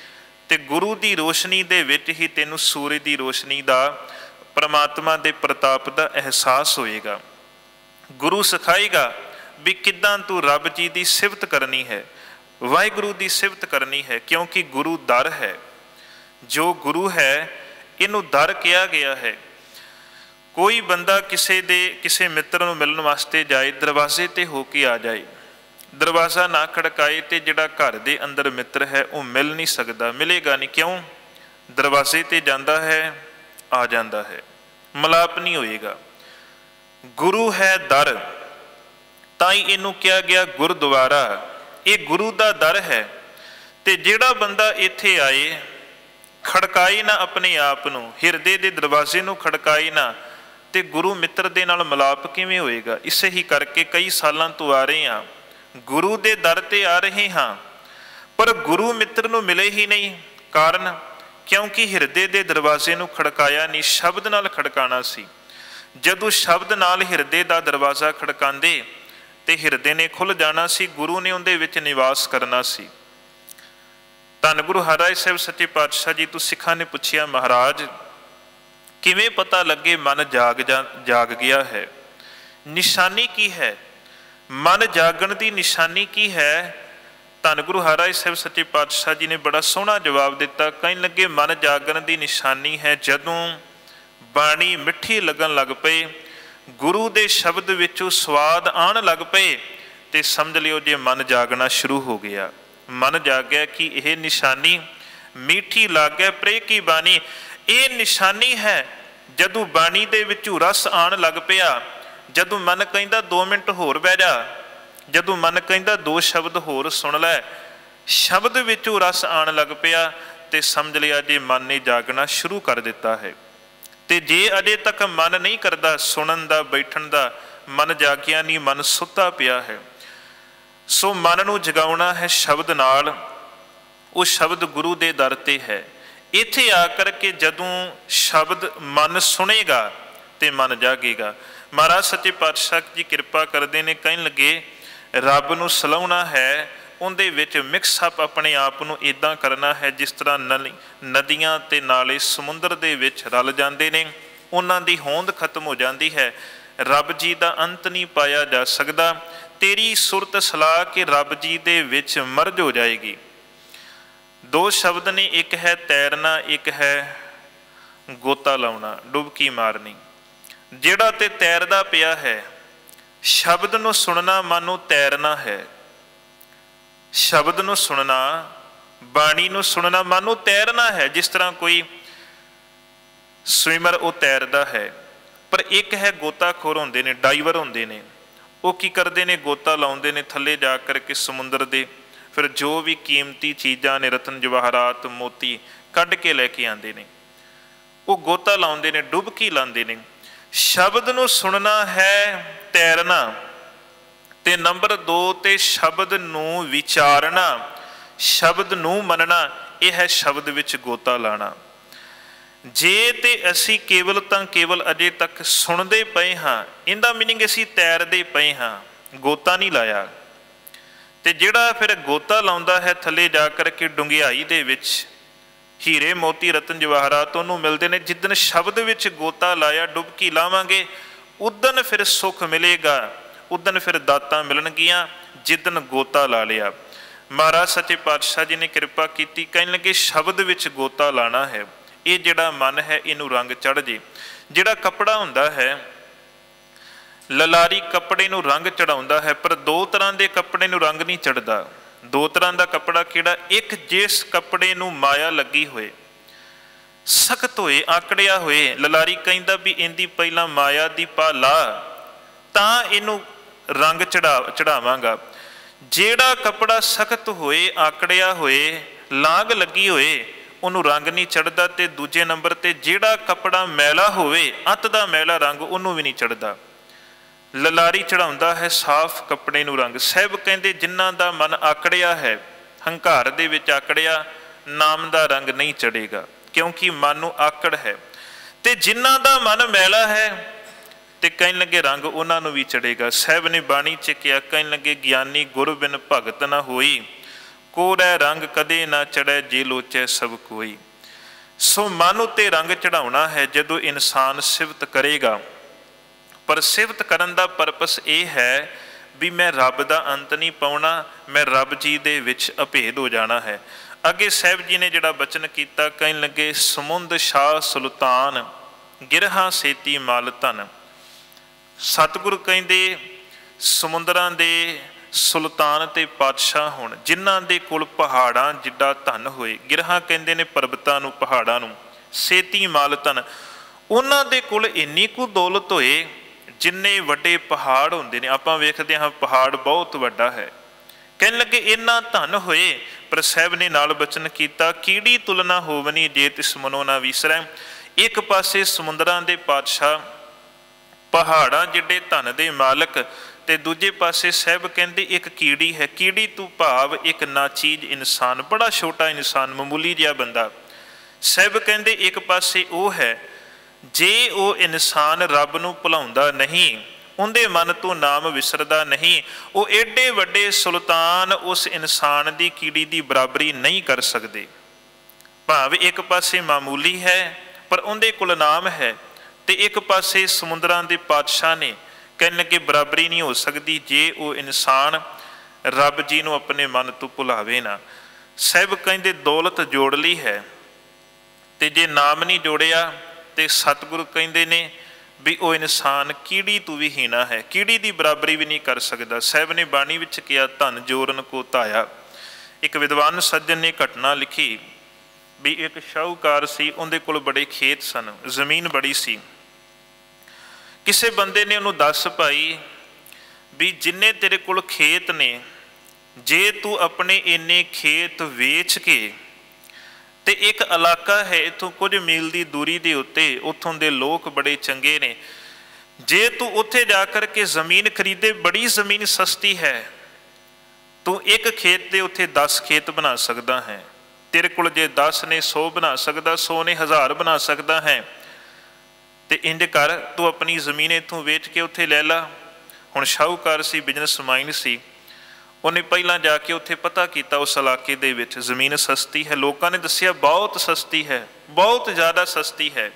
ਤੇ ਗੁਰੂ ਦੀ ਰੋਸ਼ਨੀ ਦੇ ਵਿੱਚ ਹੀ ਤੈਨੂੰ ਸੂਰਜ ਦੀ ਰੋਸ਼ਨੀ ਦਾ, ਪਰਮਾਤਮਾ ਦੇ ਪ੍ਰਤਾਪ ਦਾ ਅਹਿਸਾਸ ਹੋਏਗਾ। ਗੁਰੂ ਸਿਖਾਏਗਾ ਵੀ ਕਿੱਦਾਂ ਤੂੰ ਰੱਬ ਜੀ ਦੀ ਸਿਫਤ ਕਰਨੀ ਹੈ, ਵਾਹਿਗੁਰੂ ਦੀ ਸਿਫਤ ਕਰਨੀ ਹੈ, ਕਿਉਂਕਿ ਗੁਰੂ ਦਰ ਹੈ। ਜੋ ਗੁਰੂ ਹੈ ਇਹਨੂੰ ਦਰ ਕਿਹਾ ਗਿਆ ਹੈ। ਕੋਈ ਬੰਦਾ ਕਿਸੇ ਦੇ ਕਿਸੇ ਮਿੱਤਰ ਨੂੰ ਮਿਲਣ ਵਾਸਤੇ ਜਾਏ, ਦਰਵਾਜ਼ੇ ਤੇ ਹੋ ਕੇ ਆ ਜਾਏ, ਦਰਵਾਜ਼ਾ ਨਾ ਖੜਕਾਏ ਤੇ ਜਿਹੜਾ ਘਰ ਦੇ ਅੰਦਰ ਮਿੱਤਰ ਹੈ ਉਹ ਮਿਲ ਨਹੀਂ ਸਕਦਾ, ਮਿਲੇਗਾ ਨਹੀਂ। ਕਿਉਂ? ਦਰਵਾਜ਼ੇ ਤੇ ਜਾਂਦਾ ਹੈ, ਆ ਜਾਂਦਾ ਹੈ, ਮਿਲਾਪ ਨਹੀਂ ਹੋਏਗਾ। ਗੁਰੂ ਹੈ ਦਰ, ਤਾਂ ਹੀ ਇਹਨੂੰ ਕਿਹਾ ਗਿਆ ਗੁਰਦੁਆਰਾ। ਇਹ ਗੁਰੂ ਦਾ ਦਰ ਹੈ। ਤੇ ਜਿਹੜਾ ਬੰਦਾ ਇੱਥੇ ਆਏ, ਖੜਕਾਏ ਨਾ ਆਪਣੇ ਆਪ ਨੂੰ, ਹਿਰਦੇ ਦੇ ਦਰਵਾਜ਼ੇ ਨੂੰ ਖੜਕਾਏ ਨਾ, ਤੇ ਗੁਰੂ ਮਿੱਤਰ ਦੇ ਨਾਲ ਮਿਲਾਪ ਕਿਵੇਂ ਹੋਏਗਾ? ਇਸੇ ਹੀ ਕਰਕੇ ਕਈ ਸਾਲਾਂ ਤੋਂ ਆ ਰਹੇ ਹਾਂ, ਗੁਰੂ ਦੇ ਦਰ ਤੇ ਆ ਰਹੇ ਹਾਂ, ਪਰ ਗੁਰੂ ਮਿੱਤਰ ਨੂੰ ਮਿਲੇ ਹੀ ਨਹੀਂ। ਕਾਰਨ? ਕਿਉਂਕਿ ਹਿਰਦੇ ਦੇ ਦਰਵਾਜ਼ੇ ਨੂੰ ਖੜਕਾਇਆ ਨਹੀਂ, ਸ਼ਬਦ ਨਾਲ ਖੜਕਾਣਾ ਸੀ। ਜਦੋਂ ਸ਼ਬਦ ਨਾਲ ਹਿਰਦੇ ਦਾ ਦਰਵਾਜ਼ਾ ਖੜਕਾਉਂਦੇ ਤੇ ਹਿਰਦੇ ਨੇ ਖੁੱਲ੍ਹ ਜਾਣਾ ਸੀ, ਗੁਰੂ ਨੇ ਉਹਦੇ ਵਿੱਚ ਨਿਵਾਸ ਕਰਨਾ ਸੀ। ਧੰਨ ਗੁਰੂ ਹਰਿਰਾਏ ਸਾਹਿਬ ਸੱਚੇ ਪਾਤਸ਼ਾਹ ਜੀ ਤੋਂ ਸਿੱਖਾਂ ਨੇ ਪੁੱਛਿਆ, ਮਹਾਰਾਜ ਕਿਵੇਂ ਪਤਾ ਲੱਗੇ ਮਨ ਜਾਗ ਜਾ ਜਾਗ ਗਿਆ ਹੈ? ਨਿਸ਼ਾਨੀ ਕੀ ਹੈ? ਮਨ ਜਾਗਣ ਦੀ ਨਿਸ਼ਾਨੀ ਕੀ ਹੈ? ਧੰਨ ਗੁਰੂ ਹਰਿਰਾਏ ਸਾਹਿਬ ਸੱਚੇ ਪਾਤਸ਼ਾਹ ਜੀ ਨੇ ਬੜਾ ਸੋਹਣਾ ਜਵਾਬ ਦਿੱਤਾ। ਕਹਿਣ ਲੱਗੇ, ਮਨ ਜਾਗਣ ਦੀ ਨਿਸ਼ਾਨੀ ਹੈ ਜਦੋਂ ਬਾਣੀ ਮਿੱਠੀ ਲੱਗਣ ਲੱਗ ਪਏ, ਗੁਰੂ ਦੇ ਸ਼ਬਦ ਵਿੱਚੋਂ ਸਵਾਦ ਆਉਣ ਲੱਗ ਪਏ, ਤੇ ਸਮਝ ਲਿਓ ਜੇ ਮਨ ਜਾਗਣਾ ਸ਼ੁਰੂ ਹੋ ਗਿਆ। ਮਨ ਜਾਗਿਆ ਕਿ ਇਹ ਨਿਸ਼ਾਨੀ ਮੀਠੀ ਲਾਗੇ ਪ੍ਰੇ ਕੀ ਬਾਣੀ, ਇਹ ਨਿਸ਼ਾਨੀ ਹੈ। ਜਦੋਂ ਬਾਣੀ ਦੇ ਵਿੱਚੋਂ ਰਸ ਆਉਣ ਲੱਗ ਪਿਆ, ਜਦੋਂ ਮਨ ਕਹਿੰਦਾ ਦੋ ਮਿੰਟ ਹੋਰ ਬਹਿ ਜਾ, ਜਦੋਂ ਮਨ ਕਹਿੰਦਾ ਦੋ ਸ਼ਬਦ ਹੋਰ ਸੁਣ ਲੈ, ਸ਼ਬਦ ਵਿੱਚੋਂ ਰਸ ਆਉਣ ਲੱਗ ਪਿਆ, ਤੇ ਸਮਝ ਲਿਆ ਜੇ ਮਨ ਨੇ ਜਾਗਣਾ ਸ਼ੁਰੂ ਕਰ ਦਿੱਤਾ ਹੈ। ਤੇ ਜੇ ਅਜੇ ਤੱਕ ਮਨ ਨਹੀਂ ਕਰਦਾ ਸੁਣਨ ਦਾ, ਬੈਠਣ ਦਾ, ਮਨ ਜਾਗਿਆ ਨਹੀਂ, ਮਨ ਸੁੱਤਾ ਪਿਆ ਹੈ। ਸੋ ਮਨ ਨੂੰ ਜਗਾਉਣਾ ਹੈ ਸ਼ਬਦ ਨਾਲ। ਉਹ ਸ਼ਬਦ ਗੁਰੂ ਦੇ ਦਰ ਤੇ ਹੈ। ਇੱਥੇ ਆ ਕਰਕੇ ਜਦੋਂ ਸ਼ਬਦ ਮਨ ਸੁਣੇਗਾ ਤੇ ਮਨ ਜਾਗੇਗਾ। ਮਹਾਰਾਜ ਸੱਚੇ ਪਾਤਸ਼ਾਹ ਜੀ ਕਿਰਪਾ ਕਰਦੇ ਨੇ, ਕਹਿਣ ਲੱਗੇ ਰੱਬ ਨੂੰ ਸਲਾਹੁਣਾ ਹੈ, ਉਹਦੇ ਵਿੱਚ ਮਿਕਸਅਪ ਆਪਣੇ ਆਪ ਨੂੰ ਇੱਦਾਂ ਕਰਨਾ ਹੈ ਜਿਸ ਤਰ੍ਹਾਂ ਨਲੀ ਨਦੀਆਂ ਤੇ ਨਾਲੇ ਸਮੁੰਦਰ ਦੇ ਵਿੱਚ ਰਲ ਜਾਂਦੇ ਨੇ, ਉਹਨਾਂ ਦੀ ਹੋਂਦ ਖਤਮ ਹੋ ਜਾਂਦੀ ਹੈ। ਰੱਬ ਜੀ ਦਾ ਅੰਤ ਨਹੀਂ ਪਾਇਆ ਜਾ ਸਕਦਾ। ਤੇਰੀ ਸੁਰਤ ਸਲਾਹ ਕੇ ਰੱਬ ਜੀ ਦੇ ਵਿੱਚ ਮਰਜ ਹੋ ਜਾਏਗੀ। ਦੋ ਸ਼ਬਦ ਨੇ, ਇੱਕ ਹੈ ਤੈਰਨਾ, ਇੱਕ ਹੈ ਗੋਤਾ ਲਾਉਣਾ, ਡੁਬਕੀ ਮਾਰਨੀ। ਜਿਹੜਾ ਤੇ ਤੈਰਦਾ ਪਿਆ ਹੈ, ਸ਼ਬਦ ਨੂੰ ਸੁਣਨਾ ਮਾਨੋ ਤੈਰਨਾ ਹੈ। ਸ਼ਬਦ ਨੂੰ ਸੁਣਨਾ, ਬਾਣੀ ਨੂੰ ਸੁਣਨਾ ਮਾਨੋ ਤੈਰਨਾ ਹੈ। ਜਿਸ ਤਰ੍ਹਾਂ ਕੋਈ ਸਵਿਮਰ ਉਹ ਤੈਰਦਾ ਹੈ, ਪਰ ਇੱਕ ਹੈ ਗੋਤਾਖੋਰ ਹੁੰਦੇ ਨੇ, ਡਾਈਵਰ ਹੁੰਦੇ ਨੇ। ਉਹ ਕੀ ਕਰਦੇ ਨੇ? ਗੋਤਾ ਲਾਉਂਦੇ ਨੇ ਥੱਲੇ ਜਾ ਕਰਕੇ ਸਮੁੰਦਰ ਦੇ, ਫਿਰ ਜੋ ਵੀ ਕੀਮਤੀ ਚੀਜ਼ਾਂ ਨੇ, ਰਤਨ ਜਵਾਹਰਾਤ ਮੋਤੀ, ਕੱਢ ਕੇ ਲੈ ਕੇ ਆਉਂਦੇ ਨੇ। ਉਹ ਗੋਤਾ ਲਾਉਂਦੇ ਨੇ, ਡੁਬਕੀ ਲਾਉਂਦੇ ਨੇ। ਸ਼ਬਦ ਨੂੰ ਸੁਣਨਾ ਹੈ ਤੈਰਨਾ, ਤੇ ਨੰਬਰ ਦੋ ਤੇ ਸ਼ਬਦ ਨੂੰ ਵਿਚਾਰਨਾ, ਸ਼ਬਦ ਨੂੰ ਮੰਨਣਾ, ਇਹ ਹੈ ਸ਼ਬਦ ਵਿੱਚ ਗੋਤਾ ਲਾਣਾ। ਜੇ ਤੇ ਅਸੀਂ ਕੇਵਲ ਤਾਂ ਕੇਵਲ ਅਜੇ ਤੱਕ ਸੁਣਦੇ ਪਏ ਹਾਂ, ਇਹਦਾ ਮੀਨਿੰਗ ਅਸੀਂ ਤੈਰਦੇ ਪਏ ਹਾਂ, ਗੋਤਾ ਨਹੀਂ ਲਾਇਆ। ਤੇ ਜਿਹੜਾ ਫਿਰ ਗੋਤਾ ਲਾਉਂਦਾ ਹੈ ਥੱਲੇ ਜਾ ਕਰਕੇ ਡੁੰਘਿਆਈ ਦੇ ਵਿੱਚ, ਹੀਰੇ ਮੋਤੀ ਰਤਨ ਜਵਾਹਰਾਤ ਉਹਨੂੰ ਮਿਲਦੇ ਨੇ। ਜਿੱਦਣ ਸ਼ਬਦ ਵਿੱਚ ਗੋਤਾ ਲਾਇਆ, ਡੁਬਕੀ ਲਾਵਾਂਗੇ, ਉਦਣ ਫਿਰ ਸੁੱਖ ਮਿਲੇਗਾ, ਉਦਣ ਫਿਰ ਦਾਤਾਂ ਮਿਲਣਗੀਆਂ, ਜਿੱਦਣ ਗੋਤਾ ਲਾ ਲਿਆ। ਮਹਾਰਾਜ ਸੱਚੇ ਪਾਤਸ਼ਾਹ ਜੀ ਨੇ ਕਿਰਪਾ ਕੀਤੀ, ਕਹਿਣ ਲੱਗੇ ਸ਼ਬਦ ਵਿੱਚ ਗੋਤਾ ਲਾਣਾ ਹੈ। ਇਹ ਜਿਹੜਾ ਮਨ ਹੈ ਇਹਨੂੰ ਰੰਗ ਚੜ੍ਹ ਜੇ। ਜਿਹੜਾ ਕੱਪੜਾ ਹੁੰਦਾ ਹੈ, ਲਲਾਰੀ ਕੱਪੜੇ ਨੂੰ ਰੰਗ ਚੜਾਉਂਦਾ ਹੈ, ਪਰ ਦੋ ਤਰ੍ਹਾਂ ਦੇ ਕੱਪੜੇ ਨੂੰ ਰੰਗ ਨਹੀਂ ਚੜ੍ਹਦਾ। ਦੋ ਤਰ੍ਹਾਂ ਦਾ ਕੱਪੜਾ ਕਿਹੜਾ? ਇੱਕ ਜਿਸ ਕੱਪੜੇ ਨੂੰ ਮਾਇਆ ਲੱਗੀ ਹੋਏ, ਸਖਤ ਹੋਏ, ਆਕੜਿਆ ਹੋਏ। ਲਲਾਰੀ ਕਹਿੰਦਾ ਵੀ ਇਹਦੀ ਪਹਿਲਾਂ ਮਾਇਆ ਦੀ ਪਾ ਲਾ, ਤਾਂ ਇਹਨੂੰ ਰੰਗ ਚੜਾ ਚੜਾਵਾਂਗਾ। ਜਿਹੜਾ ਕੱਪੜਾ ਸਖਤ ਹੋਏ, ਆਕੜਿਆ ਹੋਏ, ਲਾਗ ਲੱਗੀ ਹੋਏ, ਉਹਨੂੰ ਰੰਗ ਨਹੀਂ ਚੜ੍ਹਦਾ। ਤੇ ਦੂਜੇ ਨੰਬਰ ਤੇ ਜਿਹੜਾ ਕੱਪੜਾ ਮੈਲਾ ਹੋਵੇ, ਅੱਤ ਦਾ ਮੈਲਾ ਰੰਗ, ਉਹਨੂੰ ਵੀ ਨਹੀਂ ਚੜ੍ਹਦਾ। ਲਲਾਰੀ ਚੜਾਉਂਦਾ ਹੈ ਸਾਫ਼ ਕੱਪੜੇ ਨੂੰ ਰੰਗ। ਸਾਹਿਬ ਕਹਿੰਦੇ ਜਿਨ੍ਹਾਂ ਦਾ ਮਨ ਆਕੜਿਆ ਹੈ, ਹੰਕਾਰ ਦੇ ਵਿੱਚ ਆਕੜਿਆ, ਨਾਮ ਦਾ ਰੰਗ ਨਹੀਂ ਚੜ੍ਹੇਗਾ, ਕਿਉਂਕਿ ਮਨ ਨੂੰ ਆਕੜ ਹੈ। ਤੇ ਜਿਨ੍ਹਾਂ ਦਾ ਮਨ ਮੈਲਾ ਹੈ, ਤੇ ਕਹਿਣ ਲੱਗੇ ਰੰਗ ਉਹਨਾਂ ਨੂੰ ਵੀ ਚੜ੍ਹੇਗਾ। ਸਾਹਿਬ ਨੇ ਬਾਣੀ 'ਚ ਕਿਹਾ, ਕਹਿਣ ਲੱਗੇ ਗਿਆਨੀ ਗੁਰ ਬਿਨ ਭਗਤ ਨਾ ਹੋਈ, ਕੋरै रंग कदे ना चढ़ै जे लोचै सब कोई। सो मन उत्ते रंग चढ़ाउणा है जदों इंसान सिफत करेगा, पर सिफत करन दा परपस यह है भी मैं रब दा अंत नहीं पाउणा, मैं रब जी दे विच अभेद हो जाना है। अगे साहिब जी ने जिहड़ा बचन कीता, कहन लगे समुंद शाह सुल्तान गिरहा सेती माल धन। सतगुरु कहंदे समुंदरां दे सुल्तान ते पातशाह होण जिन्हां दे कोल पहाड़ां जिड्डा धन होए, गिरहा कहंदे ने परबतां नूं पहाड़ां नूं, सेती माल धन उन्हां दे कोल इन्नी कु दौलत होए जिन्ने वड्डे पहाड़ हुंदे ने। आपां वेखदे हां पहाड़ बहुत वड्डा है, कहन लगे इन्ना धन होए, पर साहिब ने नाल बचन कीता कीड़ी तुलना होवनी जे तिस मनो ना विसरै। एक पासे समुंदरां दे पातशाह पहाड़ां जिड्डे धन दे मालक, ते दूजे पासे साहिब कहंदे एक कीड़ी है। कीड़ी तू भाव एक नाचीज इंसान, बड़ा छोटा इंसान, मामूली जिहा बंदा। साहिब कहंदे एक पासे वो है जे वो इंसान रब नूं भुलाउंदा नहीं, उहदे मन तो नाम विसरदा नहीं, वो एडे वड्डे सुल्तान उस इंसान दी कीड़ी दी बराबरी नहीं कर सकदे। भाव एक पासे मामूली है पर उहदे कोल नाम है, ते एक पासे समुंदरां दे पातशाह ने, कहने लगे बराबरी नहीं हो सकती जे वो इंसान रब जी नूं अपने मन तो भुलावे ना। साहिब कहंदे दौलत जोड़ ली है ते जे नाम नहीं जोड़िया तो सतगुरु कहंदे ने भी वो इंसान कीड़ी तू भी हीना है, कीड़ी की बराबरी भी नहीं कर सकता। साहिब ने बाणी विच किया धन जोरन को धाया। एक विद्वान सज्जन ने घटना लिखी भी एक शाहूकार सी, उहदे कोल बड़े खेत सन, जमीन बड़ी सी। किसी बंदे ने उन्होंने दस पाई भी जिन्ने तेरे कोल खेत ने, जे तू अपने इन्ने खेत वेच के ते एक इलाका है इतों कुछ मील की दूरी के उत्ते, उत्थों के लोग बड़े चंगे ने, जे तू उत्थे जा कर के जमीन खरीदे, बड़ी जमीन सस्ती है, तू एक खेत के उत्थे दस खेत बना सकता है। तेरे कोल जे दस ने सौ बना सकता, सौ ने हज़ार बना सकता है, तो इंज कर तू अपनी जमीन इतों वेच के उत्थे लै ला। हुण शाहूकार सी, बिजनस माइंड सी, उन्हें पहला जाके उत्थे पता किया उस इलाके दे विच जमीन सस्ती है। लोगों ने दसिया बहुत सस्ती है, बहुत ज़्यादा सस्ती है,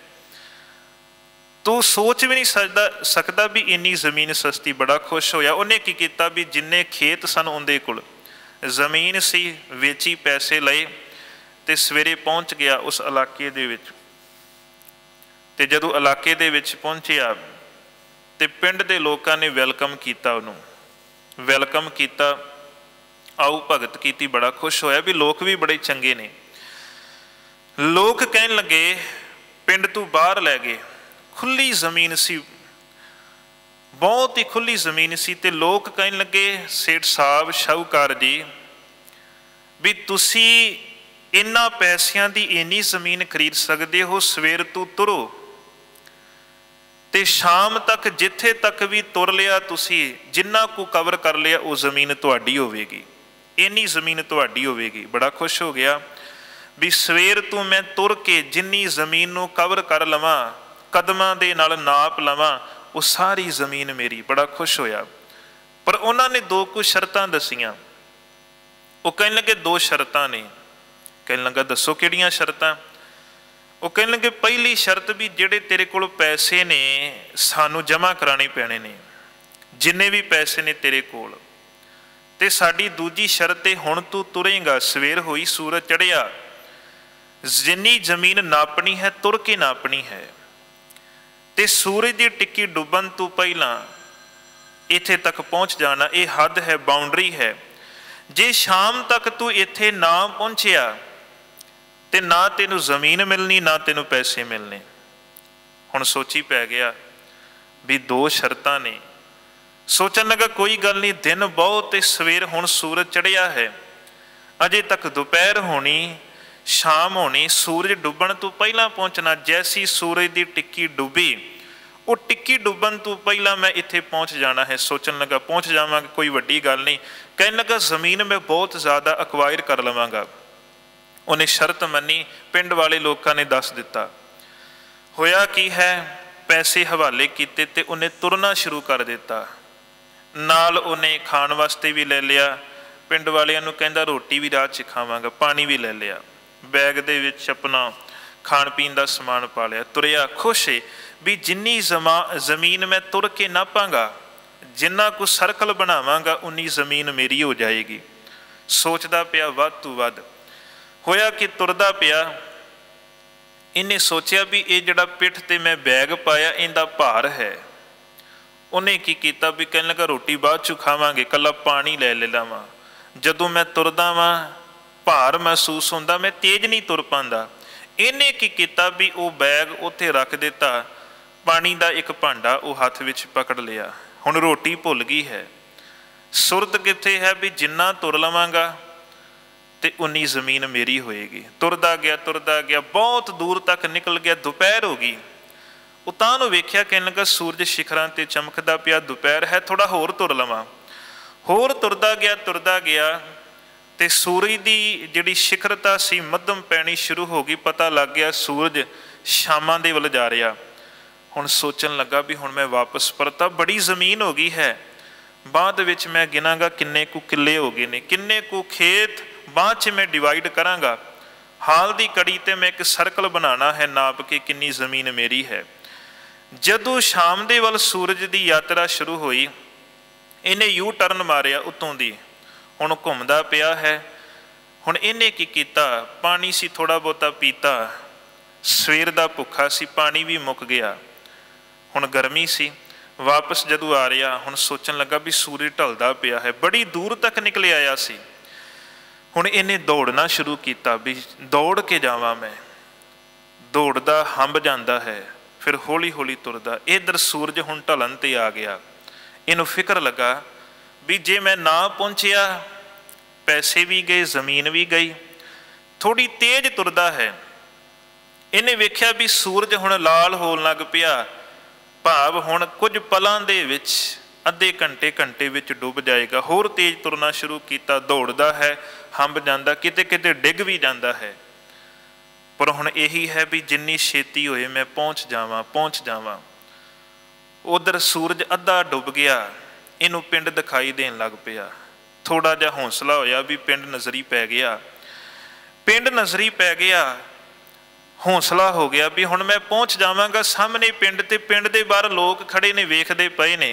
तू सोच भी नहीं सकता सकता भी इन्नी जमीन सस्ती। बड़ा खुश होया। उन्हें की किया भी जिन्ने खेत सन उनके कोल जमीन सी, वेची पैसे लए ते सवेरे पहुँच गया उस इलाके दे विच। ते जदों इलाके दे विच पहुंचिया ते पिंड दे लोकां ने वैलकम किया, उन्होंने वैलकम किया, आओ भगत की, बड़ा खुश होया भी लोग भी बड़े चंगे ने। लोग कहन लगे पिंड तू बाहर लै गए, खुली जमीन सी, बहुत ही खुली जमीन सी, ते लोग कहन लगे सेठ साहब शाहूकार जी भी तुसी इन्ना पैसियां दी इन्नी जमीन खरीद सकते हो, सवेर तू तुरो ते शाम तक जिथे तक भी तुर लिया तुसी, जिन्ना को कवर कर लिया वो जमीन तुहाडी होवेगी, इन्नी जमीन तुहाडी होवेगी। बड़ा खुश हो गया भी सवेर तू मैं तुर के जिन्नी जमीन नूं कवर कर लवां, कदमां दे नाल नाप लवां, वो सारी जमीन मेरी। बड़ा खुश होया। पर उन्होंने दो कुछ शर्तां दसियां। वो कहन लगे दो शर्तां ने। कहन लगा दसो किहड़ियां शर्तां? वो कहन लगे पहली शर्त भी जिहड़े तेरे कोल पैसे ने सानू जमा कराने पैने ने, जिन्ने भी पैसे ने तेरे कोल। ते साडी दूजी शर्त है हुण तू तुरेगा, सवेर होई सूरज चढ़िया, जिन्नी जमीन नापनी है तुर के नापनी है, ते सूरज की टिक्की डुबन तो पहला इत्थे तक पहुँच जाना, ये हद है, बाउंड्री है। जे शाम तक तू इत्थे ना पहुँचिया ते ना तेनू जमीन मिलनी ना तेनू पैसे मिलने। हुण सोची पै गया भी दो शर्तां ने। सोचन लगा कोई गल नहीं, दिन बहुत सवेर हुण सूरज चढ़िया है, अजे तक दोपहर होनी, शाम होनी, सूरज डुबन तो पहला पहुँचना। जैसी सूरज की टिक्की डुबी, वो टिक्की डुबन तो पहला मैं इत्थे पहुँच जाना है। सोचन लगा पहुँच जावांगा, कोई वड्डी गल नहीं। कहन लगा जमीन मैं बहुत ज़्यादा अक्वायर कर लवांगा। उन्हें शर्त मनी, पिंड वाले लोगों ने दस दिता। होया की है, पैसे हवाले किते ते उन्हें तुरना शुरू कर दिता। नाल उन्हें खाण वास्ते भी ले लिया, ਪਿੰਡ ਵਾਲਿਆਂ ਨੂੰ ਕਹਿੰਦਾ ਰੋਟੀ ਵੀ ਰਾਹ 'ਚ ਖਾਵਾਂਗਾ, ਪਾਣੀ ਵੀ ਲੈ ਲਿਆ, ਬੈਗ ਦੇ ਵਿੱਚ ਆਪਣਾ ਖਾਣ ਪੀਣ ਦਾ ਸਮਾਨ ਪਾ ਲਿਆ, ਤੁਰਿਆ ਖੁਸ਼ ਏ ਵੀ ਜਿੰਨੀ ਜ਼ਮਾ ਜ਼ਮੀਨ ਮੈਂ ਤੁਰ ਕੇ ਨਾਪਾਂਗਾ, ਜਿੰਨਾ ਕੁ ਸਰਕਲ ਬਣਾਵਾਂਗਾ ਉਨੀ ਜ਼ਮੀਨ ਮੇਰੀ ਹੋ ਜਾਏਗੀ। ਸੋਚਦਾ ਪਿਆ ਵੱਧ ਤੋਂ ਵੱਧ। ਹੋਇਆ ਕਿ ਤੁਰਦਾ ਪਿਆ, ਇਹਨੇ ਸੋਚਿਆ ਵੀ ਇਹ ਜਿਹੜਾ ਪਿੱਠ 'ਤੇ ਮੈਂ ਬੈਗ ਪਾਇਆ ਇਹਦਾ ਭਾਰ ਹੈ। ਉਹਨੇ ਕੀ ਕੀਤਾ ਵੀ ਕਹਿਣ ਲੱਗਾ ਰੋਟੀ ਬਾਅਦ 'ਚ ਖਾਵਾਂਗੇ, ਇਕੱਲਾ ਪਾਣੀ ਲੈ ਲੈ ਲਵਾਂ। ਜਦੋਂ ਮੈਂ ਤੁਰਦਾ ਵਾਂ ਭਾਰ ਮਹਿਸੂਸ ਹੁੰਦਾ, ਮੈਂ ਤੇਜ਼ ਨਹੀਂ ਤੁਰ ਪਾਉਂਦਾ। ਇਹਨੇ ਕੀ ਕੀਤਾ ਵੀ ਉਹ ਬੈਗ ਉੱਥੇ ਰੱਖ ਦਿੱਤਾ, ਪਾਣੀ ਦਾ ਇੱਕ ਭਾਂਡਾ ਉਹ ਹੱਥ ਵਿੱਚ ਪਕੜ ਲਿਆ। ਹੁਣ ਰੋਟੀ ਭੁੱਲ ਗਈ ਹੈ, ਸੁਰਤ ਕਿੱਥੇ ਹੈ ਵੀ ਜਿੰਨਾ ਤੁਰ ਲਵਾਂਗਾ ਤੇ ਉਨੀ ਜ਼ਮੀਨ ਮੇਰੀ ਹੋਏਗੀ। ਤੁਰਦਾ ਗਿਆ ਤੁਰਦਾ ਗਿਆ, ਬਹੁਤ ਦੂਰ ਤੱਕ ਨਿਕਲ ਗਿਆ, ਦੁਪਹਿਰ ਹੋ ਗਈ। ਉਤਾਂਹ ਨੂੰ ਵੇਖਿਆ, ਕਹਿਣ ਲੱਗਾ ਸੂਰਜ ਸ਼ਿਖਰਾਂ 'ਤੇ ਚਮਕਦਾ ਪਿਆ, ਦੁਪਹਿਰ ਹੈ, ਥੋੜ੍ਹਾ ਹੋਰ ਤੁਰ ਲਵਾਂ। ਹੋਰ ਤੁਰਦਾ ਗਿਆ ਤੁਰਦਾ ਗਿਆ ਤੇ ਸੂਰਜ ਦੀ ਜਿਹੜੀ ਸ਼ਿਖਰਤਾ ਸੀ ਮੱਧਮ ਪੈਣੀ ਸ਼ੁਰੂ ਹੋ ਗਈ। ਪਤਾ ਲੱਗ ਗਿਆ ਸੂਰਜ ਸ਼ਾਮਾਂ ਦੇ ਵੱਲ ਜਾ ਰਿਹਾ। ਹੁਣ ਸੋਚਣ ਲੱਗਾ ਵੀ ਹੁਣ ਮੈਂ ਵਾਪਸ ਪਰਤਾ, ਬੜੀ ਜ਼ਮੀਨ ਹੋ ਗਈ ਹੈ। ਬਾਅਦ ਵਿੱਚ ਮੈਂ ਗਿਣਾਂਗਾ ਕਿੰਨੇ ਕੁ ਕਿੱਲੇ ਹੋ ਗਏ ਨੇ, ਕਿੰਨੇ ਕੁ ਖੇਤ ਬਾਅਦ 'ਚ ਮੈਂ ਡਿਵਾਈਡ ਕਰਾਂਗਾ। ਹਾਲ ਦੀ ਕੜੀ 'ਤੇ ਮੈਂ ਇੱਕ ਸਰਕਲ ਬਣਾਉਣਾ ਹੈ, ਨਾਪ ਕੇ ਕਿੰਨੀ ਜ਼ਮੀਨ ਮੇਰੀ ਹੈ। ਜਦੋਂ ਸ਼ਾਮ ਦੇ ਵੱਲ ਸੂਰਜ ਦੀ ਯਾਤਰਾ ਸ਼ੁਰੂ ਹੋਈ, ਇਹਨੇ ਯੂ ਟਰਨ ਮਾਰਿਆ ਉੱਤੋਂ ਦੀ, ਹੁਣ ਘੁੰਮਦਾ ਪਿਆ ਹੈ। ਹੁਣ ਇਹਨੇ ਕੀ ਕੀਤਾ, ਪਾਣੀ ਸੀ ਥੋੜ੍ਹਾ ਬਹੁਤਾ ਪੀਤਾ, ਸਵੇਰ ਦਾ ਭੁੱਖਾ ਸੀ, ਪਾਣੀ ਵੀ ਮੁੱਕ ਗਿਆ। ਹੁਣ ਗਰਮੀ ਸੀ, ਵਾਪਸ ਜਦੋਂ ਆ ਰਿਹਾ ਹੁਣ ਸੋਚਣ ਲੱਗਾ ਵੀ ਸੂਰਜ ਢਲਦਾ ਪਿਆ ਹੈ, ਬੜੀ ਦੂਰ ਤੱਕ ਨਿਕਲ ਆਇਆ ਸੀ। ਹੁਣ ਇਹਨੇ ਦੌੜਨਾ ਸ਼ੁਰੂ ਕੀਤਾ ਵੀ ਦੌੜ ਕੇ ਜਾਵਾਂ ਮੈਂ। ਦੌੜਦਾ ਹੰਭ ਜਾਂਦਾ ਹੈ, ਫਿਰ ਹੌਲੀ ਹੌਲੀ ਤੁਰਦਾ। ਇੱਧਰ ਸੂਰਜ ਹੁਣ ਢਲਣ 'ਤੇ ਆ ਗਿਆ। ਇਹਨੂੰ ਫਿਕਰ ਲੱਗਾ ਵੀ ਜੇ ਮੈਂ ਨਾ ਪਹੁੰਚਿਆ, ਪੈਸੇ ਵੀ ਗਏ, ਜ਼ਮੀਨ ਵੀ ਗਈ। ਥੋੜ੍ਹੀ ਤੇਜ਼ ਤੁਰਦਾ ਹੈ, ਇਹਨੇ ਵੇਖਿਆ ਵੀ ਸੂਰਜ ਹੁਣ ਲਾਲ ਹੋਣ ਲੱਗ ਪਿਆ, ਭਾਵ ਹੁਣ ਕੁਝ ਪਲਾਂ ਦੇ ਵਿੱਚ, ਅੱਧੇ ਘੰਟੇ ਘੰਟੇ ਵਿੱਚ ਡੁੱਬ ਜਾਏਗਾ। ਹੋਰ ਤੇਜ਼ ਤੁਰਨਾ ਸ਼ੁਰੂ ਕੀਤਾ, ਦੌੜਦਾ ਹੈ, ਹੰਭ ਜਾਂਦਾ, ਕਿਤੇ ਕਿਤੇ ਡਿੱਗ ਵੀ ਜਾਂਦਾ ਹੈ। ਪਰ ਹੁਣ ਇਹੀ ਹੈ ਵੀ ਜਿੰਨੀ ਛੇਤੀ ਹੋਏ ਮੈਂ ਪਹੁੰਚ ਜਾਵਾਂ ਪਹੁੰਚ ਜਾਵਾਂ। ਉਧਰ ਸੂਰਜ ਅੱਧਾ ਡੁੱਬ ਗਿਆ, ਇਹਨੂੰ ਪਿੰਡ ਦਿਖਾਈ ਦੇਣ ਲੱਗ ਪਿਆ। ਥੋੜ੍ਹਾ ਜਿਹਾ ਹੌਸਲਾ ਹੋਇਆ ਵੀ ਪਿੰਡ ਨਜ਼ਰੀ ਪੈ ਗਿਆ। ਪਿੰਡ ਨਜ਼ਰੀ ਪੈ ਗਿਆ, ਹੌਸਲਾ ਹੋ ਗਿਆ ਵੀ ਹੁਣ ਮੈਂ ਪਹੁੰਚ ਜਾਵਾਂਗਾ ਸਾਹਮਣੇ ਪਿੰਡ, ਤੇ ਪਿੰਡ ਦੇ ਬਾਹਰ ਲੋਕ ਖੜੇ ਨੇ, ਵੇਖਦੇ ਪਏ ਨੇ।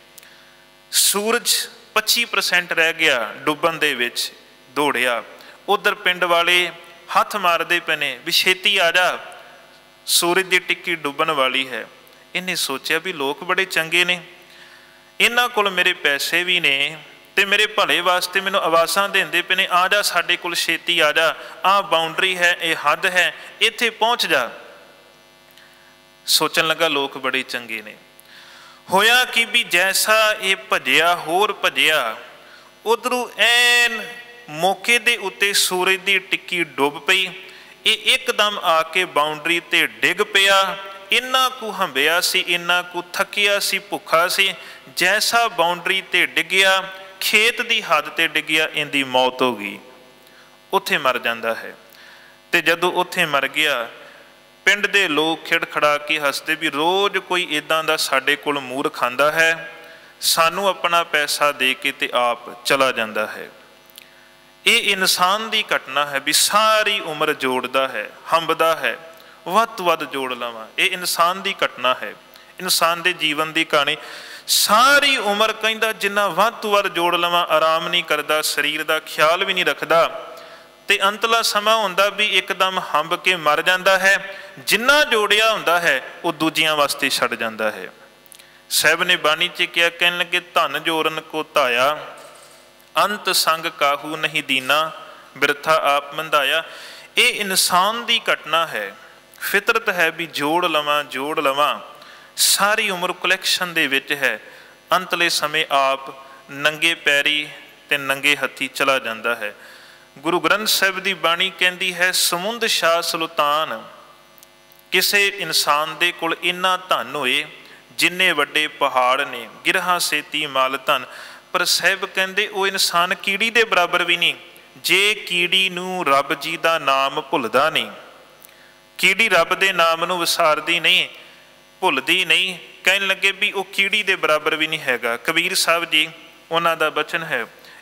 ਸੂਰਜ ਪੱਚੀ ਪਰਸੈਂਟ ਰਹਿ ਗਿਆ ਡੁੱਬਣ ਦੇ ਵਿੱਚ। ਦੌੜਿਆ, ਉਧਰ ਪਿੰਡ ਵਾਲੇ ਹੱਥ ਮਾਰਦੇ ਪਏ ਨੇ ਵੀ ਛੇਤੀ ਆ ਜਾ, ਸੂਰਜ ਦੀ ਟਿੱਕੀ ਡੁੱਬਣ ਵਾਲੀ ਹੈ। ਇਹਨੇ ਸੋਚਿਆ ਵੀ ਲੋਕ ਬੜੇ ਚੰਗੇ ਨੇ, ਇਹਨਾਂ ਕੋਲ ਮੇਰੇ ਪੈਸੇ ਵੀ ਨੇ ਤੇ ਮੇਰੇ ਭਲੇ ਵਾਸਤੇ ਮੈਨੂੰ ਆਵਾਜ਼ਾਂ ਦਿੰਦੇ ਪਏ ਨੇ, ਆ ਜਾ ਸਾਡੇ ਕੋਲ ਛੇਤੀ ਆ ਜਾ, ਆਹ ਬਾਉਂਡਰੀ ਹੈ, ਇਹ ਹੱਦ ਹੈ, ਇੱਥੇ ਪਹੁੰਚ ਜਾ। ਸੋਚਣ ਲੱਗਾ ਲੋਕ ਬੜੇ ਚੰਗੇ ਨੇ। ਹੋਇਆ ਕਿ ਵੀ ਜੈਸਾ ਇਹ ਭੱਜਿਆ, ਹੋਰ ਭੱਜਿਆ, ਉਧਰੋਂ ਐਨ ਮੌਕੇ ਦੇ ਉੱਤੇ ਸੂਰਜ ਦੀ ਟਿੱਕੀ ਡੁੱਬ ਪਈ। ਇਹ ਇੱਕਦਮ ਆ ਕੇ ਬਾਉਂਡਰੀ 'ਤੇ ਡਿੱਗ ਪਿਆ। ਇੰਨਾ ਕੁ ਹੰਭਿਆ ਸੀ, ਇੰਨਾ ਕੁ ਥੱਕਿਆ ਸੀ, ਭੁੱਖਾ ਸੀ। ਜੈਸਾ ਬਾਉਂਡਰੀ 'ਤੇ ਡਿੱਗਿਆ, ਖੇਤ ਦੀ ਹੱਦ 'ਤੇ ਡਿੱਗਿਆ, ਇਹਦੀ ਮੌਤ ਹੋ ਗਈ, ਉੱਥੇ ਮਰ ਜਾਂਦਾ ਹੈ। ਤੇ ਜਦੋਂ ਉੱਥੇ ਮਰ ਗਿਆ, ਪਿੰਡ ਦੇ ਲੋਕ ਖਿੜਖੜਾ ਕੇ ਹੱਸਦੇ ਵੀ ਰੋਜ਼ ਕੋਈ ਇੱਦਾਂ ਦਾ ਸਾਡੇ ਕੋਲ ਮੂਰ ਖਾਂਦਾ ਹੈ, ਸਾਨੂੰ ਆਪਣਾ ਪੈਸਾ ਦੇ ਕੇ ਤੇ ਆਪ ਚਲਾ ਜਾਂਦਾ ਹੈ। ਇਹ ਇਨਸਾਨ ਦੀ ਘਟਨਾ ਹੈ ਵੀ ਸਾਰੀ ਉਮਰ ਜੋੜਦਾ ਹੈ, ਹੰਭਦਾ ਹੈ, ਵੱਧ ਤੋਂ ਵੱਧ ਜੋੜ ਲਵਾਂ। ਇਹ ਇਨਸਾਨ ਦੀ ਘਟਨਾ ਹੈ, ਇਨਸਾਨ ਦੇ ਜੀਵਨ ਦੀ ਕਹਾਣੀ। ਸਾਰੀ ਉਮਰ ਕਹਿੰਦਾ ਜਿੰਨਾ ਵੱਧ ਤੋਂ ਵੱਧ ਜੋੜ ਲਵਾਂ, ਆਰਾਮ ਨਹੀਂ ਕਰਦਾ, ਸਰੀਰ ਦਾ ਖਿਆਲ ਵੀ ਨਹੀਂ ਰੱਖਦਾ, ਤੇ ਅੰਤਲਾ ਸਮਾਂ ਹੁੰਦਾ ਵੀ ਇੱਕਦਮ ਹੰਭ ਕੇ ਮਰ ਜਾਂਦਾ ਹੈ। ਜਿੰਨਾ ਜੋੜਿਆ ਹੁੰਦਾ ਹੈ ਉਹ ਦੂਜਿਆਂ ਵਾਸਤੇ ਛੱਡ ਜਾਂਦਾ ਹੈ। ਸਾਹਿਬ ਨੇ ਬਾਣੀ 'ਚ ਕਿਹਾ, ਕਹਿਣ ਲੱਗੇ ਧਨ ਜੋਰਨ ਕੋ ਧਾਇਆ, ਅੰਤ ਸੰਗ ਕਾਹੂ ਨਹੀਂ ਦੀਨਾ, ਬਿਰਥਾ ਆਪ ਮੰਧਾਇਆ। ਇਹ ਇਨਸਾਨ ਦੀ ਘਟਨਾ ਹੈ, ਫਿਤਰਤ ਹੈ ਵੀ ਜੋੜ ਲਵਾਂ ਜੋੜ ਲਵਾਂ। ਸਾਰੀ ਉਮਰ ਕਲੈਕਸ਼ਨ ਦੇ ਵਿੱਚ ਹੈ, ਅੰਤਲੇ ਸਮੇਂ ਆਪ ਨੰਗੇ ਪੈਰੀ ਤੇ ਨੰਗੇ ਹੱਥੀ ਚਲਾ ਜਾਂਦਾ ਹੈ। ਗੁਰੂ ਗ੍ਰੰਥ ਸਾਹਿਬ ਦੀ ਬਾਣੀ ਕਹਿੰਦੀ ਹੈ, ਸਮੁੰਦ ਸ਼ਾਹ ਸੁਲਤਾਨ, ਕਿਸੇ ਇਨਸਾਨ ਦੇ ਕੋਲ ਇੰਨਾ ਧਨ ਹੋਏ ਜਿੰਨੇ ਵੱਡੇ ਪਹਾੜ ਨੇ, ਗਿਰਹਾ ਸੇਤੀ ਮਾਲ ਧਨ, ਪਰ ਸਾਹਿਬ ਕਹਿੰਦੇ ਉਹ ਇਨਸਾਨ ਕੀੜੀ ਦੇ ਬਰਾਬਰ ਵੀ ਨਹੀਂ, ਜੇ ਕੀੜੀ ਨੂੰ ਰੱਬ ਜੀ ਦਾ ਨਾਮ ਭੁੱਲਦਾ ਨਹੀਂ। ਕੀੜੀ ਰੱਬ ਦੇ ਨਾਮ ਨੂੰ ਵਿਸਾਰਦੀ ਨਹੀਂ, ਭੁੱਲਦੀ ਨਹੀਂ, ਕਹਿਣ ਲੱਗੇ ਵੀ ਉਹ ਕੀੜੀ ਦੇ ਬਰਾਬਰ ਵੀ ਨਹੀਂ ਹੈਗਾ। ਕਬੀਰ ਸਾਹਿਬ ਜੀ ਉਹਨਾਂ ਦਾ ਬਚਨ ਹੈ,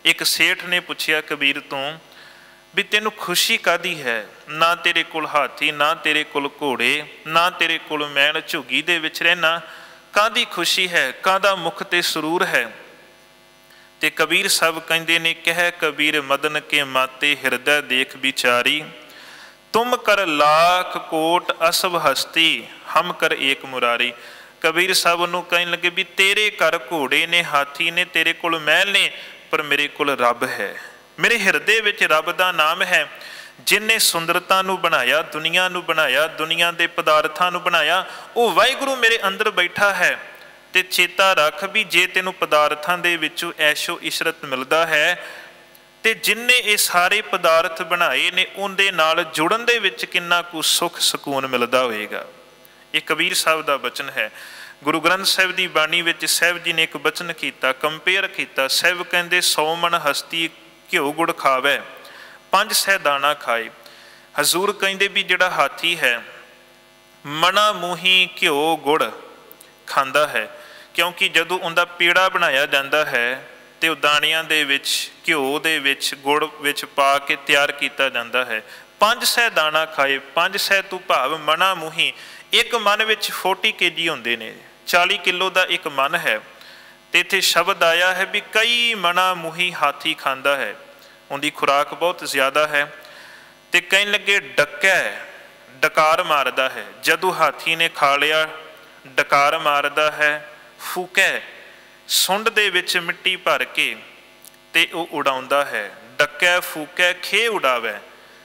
एक सेठ ने पूछया कबीर तू भी तेनू खुशी कादी है? ना तेरे कोल हाथी, ना तेरे कोल घोड़े, ना तेरे कोल मैन झुग्गी दे विच रहना, कादी खुशी है? कादा मुख ते सुरूर है? ते कबीर साहब कहंदे ने, कह कबीर मदन के माते हिरदै देख विचारी, तुम कर लाख कोट असव हस्ती, हम कर एक मुरारी। कबीर साहब नूं कहन लगे भी तेरे घर घोड़े ने, हाथी ने, तेरे कोल महल ने, पर मेरे कोल रब है। मेरे हिरदे विच रब दा नाम है। जिन्हें सुंदरता नूं बनाया, दुनिया नूं बनाया, दुनिया दे पदार्थां नूं बनाया, वो वाहिगुरू मेरे अंदर बैठा है। ते चेता रख भी जे तेनू पदार्थां दे विचों ऐशो इशरत मिलदा है, ते जिन्हें ये सारे पदार्थ बनाए ने उनके नाल जुड़न दे विच किन्ना कु सुख सकून मिलदा होएगा। ये कबीर साहब दा बचन है। गुरु ग्रंथ साहिब की बाणी विच साहिब जी ने एक बचन किया, कंपेयर किया। साहिब कहंदे सौ मन हस्ती घ्यो गुड़ खावे, पंज सै दाना खाए। हजूर कहंदे भी जिहड़ा हाथी है मना मूही घ्यो गुड़ खांदा है, क्योंकि जदों उनका पेड़ा बनाया जाता है तो दाणियां दे विच घ्यो दे विच गुड़ विच पा के तैयार किया जाता है। पंज सै दाना खाए, पंज सै तू भाव मना मूही, एक मन विच फोर्टी के जी होंदे ने, चाली किलो का एक मन है। तो इत्थे शब्द आया है भी कई मना मूही हाथी खांदा है, उनकी खुराक बहुत ज़्यादा है। तो कहन लगे डकै, डकार मारदा है। जदों हाथी ने खा लिया डकार मारदा है, फूकै सुंड दे विच मिट्टी भर के ते वो उड़ाउंदा है। डकै फूकै खे उड़ावै,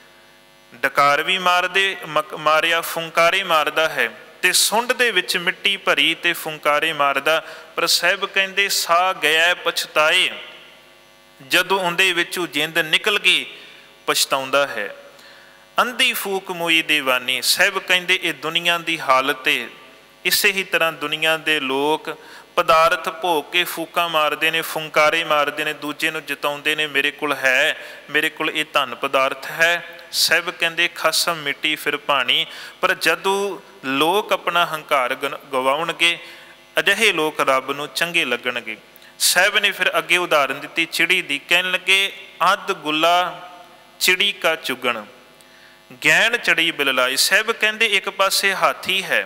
डकार भी मार दे मारिया, फुंकारे मारदा है, ते सुंड दे विच मिट्टी भरी ते फुंकारे मारदा। पर साहिब कहंदे सा गया पछताए, जदों उहदे विचों जिंद निकल गई पछताउंदा है। अंधी फूक मोई दीवानी, साहिब कहंदे ये दुनिया की हालत है। इसे ही तरह दुनिया के लोग पदार्थ भोग के फूका मारते हैं, फुंकारे मारते हैं, दूजे नूं जताउंदे ने मेरे कोल है, मेरे कोल ये धन पदार्थ है। साहिब कहंदे खसम मिट्टी फिर पानी। पर जदों लोग अपना हंकार गवाउणगे, अजिहे लोग रब नूं चंगे लगणगे। साहिब ने फिर अगे उदाहरण दी चिड़ी दी, कहन लगे अध गुला चिड़ी का चुगण, गैन चढ़ी बिललाई। साहिब कहंदे एक पासे हाथी है,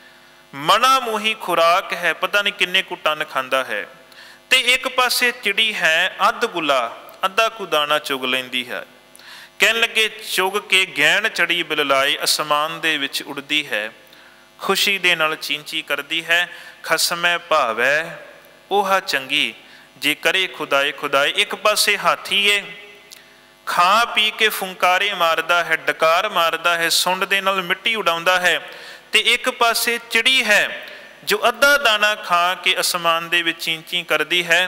मना मूही खुराक है, पता नहीं किन्ने कु टन खांदा है, ते एक पासे चिड़ी है अध गुला, अद्धा कु दाना चुग लैंदी है। कहन लगे चुग के गैन चढ़ी बिललाई, आसमान दे विच उड़दी है, खुशी दे नाल चींची करदी है। खसमै भावै ओहा चंगी, जे करे खुदाए खुदाए। एक पासे हाथी है, खा पी के फुंकारे मारदा है, डकार मारदा है, सुंड दे नाल मिट्टी उड़ाउंदा है। ते एक पासे चिड़ी है जो अद्धा दाना खा के आसमान दे विच चींची करदी है।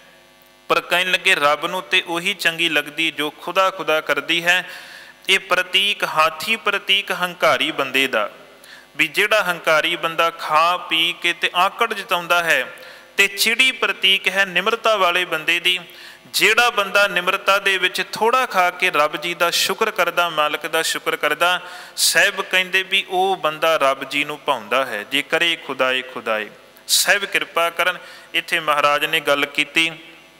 पर कहन लगे रब नूं ते उही चंगी लगदी जो खुदा खुदा करदी है। ये प्रतीक हाथी प्रतीक हंकारी बंदे दा, भी जिहड़ा हंकारी बंदा खा पी के ते आकड़ जताउंदा है। ते चिड़ी प्रतीक है निमरता वाले बंदे दी, जिहड़ा बंदा निमरता दे विच थोड़ा खा के रब जी का शुक्र करदा, मालक का शुक्र करदा। साहिब कहंदे भी वो बंदा रब जी नूं भाउंदा है, जे करे खुदाए खुदाए। साहिब कृपा करन, इत्थे महाराज ने गल कीती,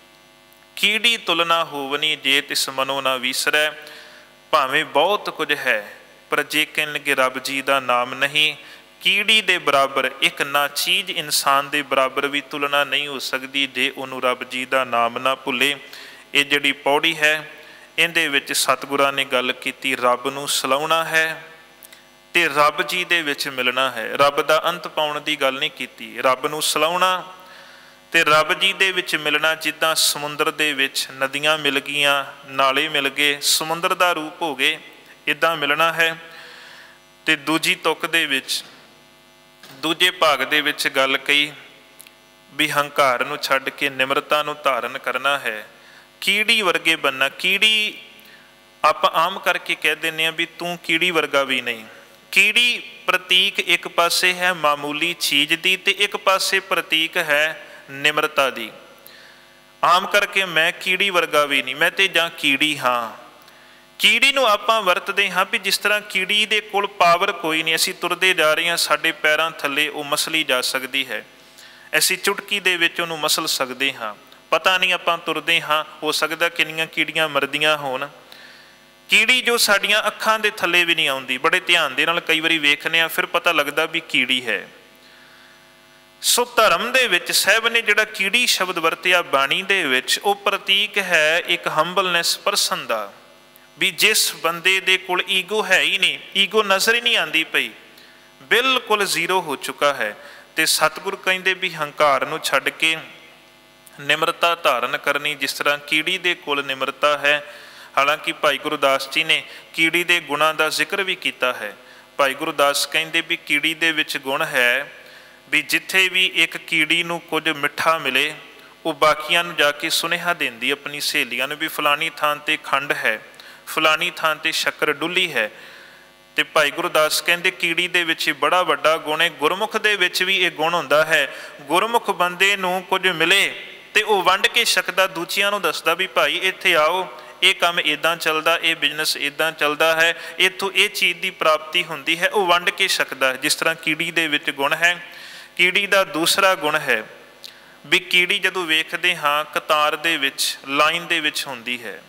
कीड़ी तुलना होवनी जे तिस मनो ना विसरै। भावें बहुत कुछ है, पर जे कहन लगे रब जी का नाम नहीं, कीड़ी दे बराबर एक ना चीज़ इंसान दे बराबर भी तुलना नहीं हो सकती जे उन्होंने रब जी का नाम ना भुले। ये जिहड़ी पौड़ी है इहदे विच सतगुरां ने गल कीती, रब नूं सलाउणा है ते रब जी दे विच मिलना है। रब दा अंत पाउण दी गल नहीं कीती, रब नूं सलाउणा ते रब जी दे विच मिलना। जिद्दां समुंदर दे विच नदियां मिल गईयां, नाले मिल गए, समुंदर दा रूप हो गए, इदां मिलना है। ते दूजी तुक दे विच दूजे भाग दे विच गल कही भी हंकार नूं छड्ड के निमरता नूं धारण करना है, कीड़ी वर्गे बनना। कीड़ी आपां आम करके कह दिंदे आ भी तू कीड़ी वर्गा भी नहीं। कीड़ी प्रतीक एक पासे है मामूली चीज़ दी, ते एक पासे प्रतीक है निमरता दी। आम करके मैं कीड़ी वर्गा भी नहीं, मैं ते जां कीड़ी हाँ। कीड़ी नूं आपां वरतदे हाँ भी जिस तरह कीड़ी दे कोल पावर कोई नहीं, असीं तुरदे जा रहे हैं, साडे पैरां थल्ले वो मसली जा सकती है, असीं चुटकी दे विच उहनूं मसल सकते हाँ। ਪਤਾ ਨਹੀਂ ਆਪਾਂ ਤੁਰਦੇ ਹਾਂ, ਹੋ ਸਕਦਾ ਕਿੰਨੀਆਂ ਕੀੜੀਆਂ ਮਰਦੀਆਂ ਹੋਣ। ਕੀੜੀ ਜੋ ਸਾਡੀਆਂ ਅੱਖਾਂ ਦੇ ਥੱਲੇ ਵੀ ਨਹੀਂ ਆਉਂਦੀ, ਬੜੇ ਧਿਆਨ ਦੇ ਨਾਲ ਕਈ ਵਾਰੀ ਵੇਖਦੇ ਹਾਂ, ਫਿਰ ਪਤਾ ਲੱਗਦਾ ਵੀ ਕੀੜੀ ਹੈ। ਸੋ ਧਰਮ ਦੇ ਵਿੱਚ ਸਾਹਿਬ ਨੇ ਜਿਹੜਾ ਕੀੜੀ ਸ਼ਬਦ ਵਰਤਿਆ ਬਾਣੀ ਦੇ ਵਿੱਚ, ਉਹ ਪ੍ਰਤੀਕ ਹੈ ਇੱਕ ਹੰਬਲਨੈਸ ਪਰਸਨ ਦਾ, ਵੀ ਜਿਸ ਬੰਦੇ ਦੇ ਕੋਲ ਈਗੋ ਹੈ ਹੀ ਨਹੀਂ, ਈਗੋ ਨਜ਼ਰ ਹੀ ਨਹੀਂ ਆਉਂਦੀ ਪਈ, ਬਿਲਕੁਲ ਜ਼ੀਰੋ ਹੋ ਚੁੱਕਾ ਹੈ। ਤੇ ਸਤਿਗੁਰ ਕਹਿੰਦੇ ਵੀ ਹੰਕਾਰ ਨੂੰ ਛੱਡ ਕੇ ਨਿਮਰਤਾ ਧਾਰਨ ਕਰਨੀ, ਜਿਸ ਤਰ੍ਹਾਂ ਕੀੜੀ ਦੇ ਕੋਲ ਨਿਮਰਤਾ ਹੈ। ਹਾਲਾਂਕਿ ਭਾਈ ਗੁਰਦਾਸ ਜੀ ਨੇ ਕੀੜੀ ਦੇ ਗੁਣਾਂ ਦਾ ਜ਼ਿਕਰ ਵੀ ਕੀਤਾ ਹੈ। ਭਾਈ ਗੁਰਦਾਸ ਕਹਿੰਦੇ ਵੀ ਕੀੜੀ ਦੇ ਵਿੱਚ ਗੁਣ ਹੈ ਵੀ ਜਿੱਥੇ ਵੀ ਇੱਕ ਕੀੜੀ ਨੂੰ ਕੁਝ ਮਿੱਠਾ ਮਿਲੇ, ਉਹ ਬਾਕੀਆਂ ਨੂੰ ਜਾ ਕੇ ਸੁਨੇਹਾ ਦਿੰਦੀ ਆਪਣੀ ਸਹੇਲੀਆਂ ਨੂੰ ਵੀ ਫਲਾਣੀ ਥਾਂ 'ਤੇ ਖੰਡ ਹੈ, ਫਲਾਣੀ ਥਾਂ 'ਤੇ ਸ਼ੱਕਰ ਡੁੱਲੀ ਹੈ। ਤੇ ਭਾਈ ਗੁਰਦਾਸ ਕਹਿੰਦੇ ਕੀੜੀ ਦੇ ਵਿੱਚ ਬੜਾ ਵੱਡਾ ਗੁਣ ਹੈ। ਗੁਰਮੁਖ ਦੇ ਵਿੱਚ ਵੀ ਇਹ ਗੁਣ ਹੁੰਦਾ ਹੈ। ਗੁਰਮੁਖ ਬੰਦੇ ਨੂੰ ਕੁਝ ਮਿਲੇ ਤੇ ਉਹ ਵੰਡ ਕੇ ਛਕਦਾ, ਦੂਜਿਆਂ ਨੂੰ ਦੱਸਦਾ ਵੀ ਭਾਈ ਇੱਥੇ ਆਓ, ਇਹ ਕੰਮ ਇੱਦਾਂ ਚੱਲਦਾ, ਇਹ ਬਿਜ਼ਨਸ ਇੱਦਾਂ ਚੱਲਦਾ ਹੈ, ਇੱਥੋਂ ਇਹ ਚੀਜ਼ ਦੀ ਪ੍ਰਾਪਤੀ ਹੁੰਦੀ ਹੈ, ਉਹ ਵੰਡ ਕੇ ਛਕਦਾ। ਜਿਸ ਤਰ੍ਹਾਂ ਕੀੜੀ ਦੇ ਵਿੱਚ ਗੁਣ ਹੈ। ਕੀੜੀ ਦਾ ਦੂਸਰਾ ਗੁਣ ਹੈ ਵੀ ਕੀੜੀ ਜਦੋਂ ਵੇਖਦੇ ਹਾਂ ਕਤਾਰ ਦੇ ਵਿੱਚ, ਲਾਈਨ ਦੇ ਵਿੱਚ ਹੁੰਦੀ ਹੈ।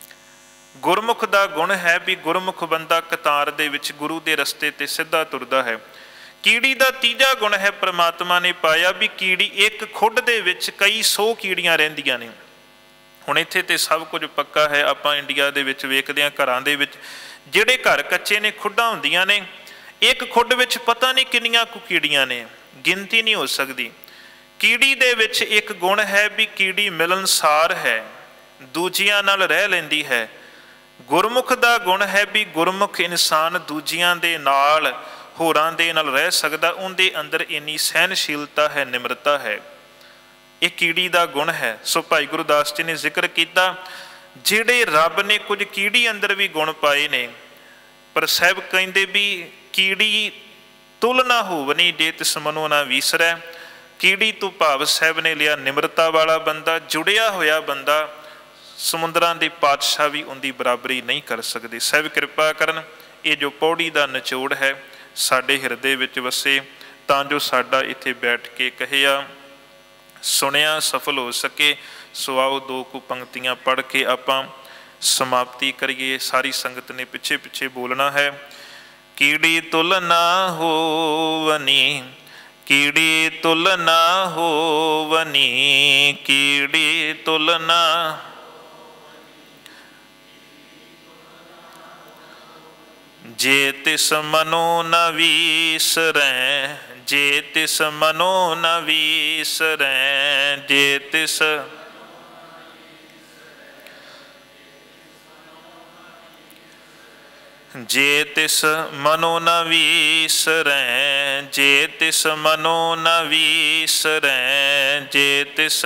ਗੁਰਮੁਖ ਦਾ ਗੁਣ ਹੈ ਵੀ ਗੁਰਮੁਖ ਬੰਦਾ ਕਤਾਰ ਦੇ ਵਿੱਚ ਗੁਰੂ ਦੇ ਰਸਤੇ 'ਤੇ ਸਿੱਧਾ ਤੁਰਦਾ ਹੈ। ਕੀੜੀ ਦਾ ਤੀਜਾ ਗੁਣ ਹੈ, ਪ੍ਰਮਾਤਮਾ ਨੇ ਪਾਇਆ ਵੀ ਕੀੜੀ ਇੱਕ ਖੁੱਡ ਦੇ ਵਿੱਚ ਕਈ ਸੌ ਕੀੜੀਆਂ ਰਹਿੰਦੀਆਂ ਨੇ। ਹੁਣ ਇੱਥੇ ਤੇ ਸਭ ਕੁਝ ਪੱਕਾ ਹੈ। ਆਪਾਂ ਇੰਡੀਆ ਦੇ ਵਿੱਚ ਵੇਖਦੇ ਹਾਂ ਘਰਾਂ ਦੇ ਵਿੱਚ, ਜਿਹੜੇ ਘਰ ਕੱਚੇ ਨੇ, ਖੁੱਡਾਂ ਹੁੰਦੀਆਂ ਨੇ, ਇੱਕ ਖੁੱਡ ਵਿੱਚ ਪਤਾ ਨਹੀਂ ਕਿੰਨੀਆਂ ਕੁ ਕੀੜੀਆਂ ਨੇ, ਗਿਣਤੀ ਨਹੀਂ ਹੋ ਸਕਦੀ। ਕੀੜੀ ਦੇ ਵਿੱਚ ਇੱਕ ਗੁਣ ਹੈ ਵੀ ਕੀੜੀ ਮਿਲਣਸਾਰ ਹੈ, ਦੂਜਿਆਂ ਨਾਲ ਰਹਿ ਲੈਂਦੀ ਹੈ। ਗੁਰਮੁਖ ਦਾ ਗੁਣ ਹੈ ਵੀ ਗੁਰਮੁਖ ਇਨਸਾਨ ਦੂਜਿਆਂ ਦੇ ਨਾਲ, ਹੋਰਾਂ ਦੇ ਨਾਲ ਰਹਿ ਸਕਦਾ, ਉਹਦੇ ਅੰਦਰ ਇੰਨੀ ਸਹਿਨਸ਼ੀਲਤਾ ਹੈ, ਨਿਮਰਤਾ ਹੈ। ਇਹ ਕੀੜੀ ਦਾ ਗੁਣ ਹੈ। ਸੋ ਭਾਈ ਗੁਰਦਾਸ ਜੀ ਨੇ ਜ਼ਿਕਰ ਕੀਤਾ ਜਿਹੜੇ ਰੱਬ ਨੇ ਕੁਝ ਕੀੜੀ ਅੰਦਰ ਵੀ ਗੁਣ ਪਾਏ ਨੇ, ਪਰ ਸਾਹਿਬ ਕਹਿੰਦੇ ਵੀ ਕੀੜੀ ਤੁਲ ਨਾ ਹੋਵਨੀ ਜੇ ਤਿਸ ਮਨੋ ਨਾ ਵੀਸਰੈ। ਕੀੜੀ ਤੋਂ ਭਾਵ ਸਾਹਿਬ ਨੇ ਲਿਆ ਨਿਮਰਤਾ ਵਾਲਾ ਬੰਦਾ, ਜੁੜਿਆ ਹੋਇਆ ਬੰਦਾ। ਸਮੁੰਦਰਾਂ ਦੇ ਪਾਤਸ਼ਾਹ ਵੀ ਉਹਦੀ ਬਰਾਬਰੀ ਨਹੀਂ ਕਰ ਸਕਦੇ। ਸਾਹਿਬ ਕਿਰਪਾ ਕਰਨ ਇਹ ਜੋ ਪੌੜੀ ਦਾ ਨਿਚੋੜ ਹੈ ਸਾਡੇ ਹਿਰਦੇ ਵਿੱਚ ਵਸੇ, ਤਾਂ ਜੋ ਸਾਡਾ ਇੱਥੇ ਬੈਠ ਕੇ ਕਹਿਆ ਸੁਣਿਆ ਸਫਲ ਹੋ ਸਕੇ। ਸੋ ਆਓ ਦੋ ਕੁ ਪੰਕਤੀਆਂ ਪੜ੍ਹ ਕੇ ਆਪਾਂ ਸਮਾਪਤੀ ਕਰੀਏ। ਸਾਰੀ ਸੰਗਤ ਨੇ ਪਿੱਛੇ ਪਿੱਛੇ ਬੋਲਣਾ ਹੈ। ਕੀੜੀ ਤੁਲ ਨਾ ਹੋਵਨੀ, ਕੀੜੀ ਤੁਲ ਨਾ ਹੋਵਨੀ, ਕੀੜੀ ਤੁਲ ਨਾ, ਜੇ ਤਿਸ ਮਨੋ ਨ ਵੀਸਰੈ, ਜੇ ਤਿਸ ਮਨੋ ਨ ਵੀਸਰੈ, ਜੇ ਤਿਸ, ਜੇ ਤਿਸ ਮਨੋ ਨ ਵੀਸਰੈ, ਜੇ ਤਿਸ ਮਨੋ ਨ ਵੀਸਰੈ, ਜੇ ਤਿਸ,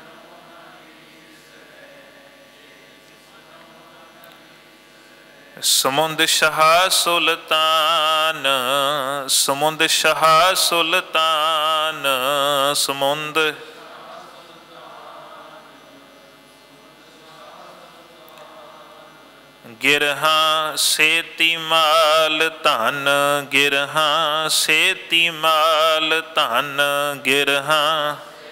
ਸਮੁੰਦ ਸ਼ਾਹ ਸੁਲਤਾਨ, ਸਮੁੰਦ ਸ਼ਾਹ ਸੁਲਤਾਨ, ਸਮੁੰਦ, ਗਿਰਹਾਂ ਸੇਤੀ ਮਾਲ ਧਨ, ਗਿਰਹਾਂ ਸੇਤੀ ਮਾਲ ਧਨ, ਗਿਰਹਾਂ,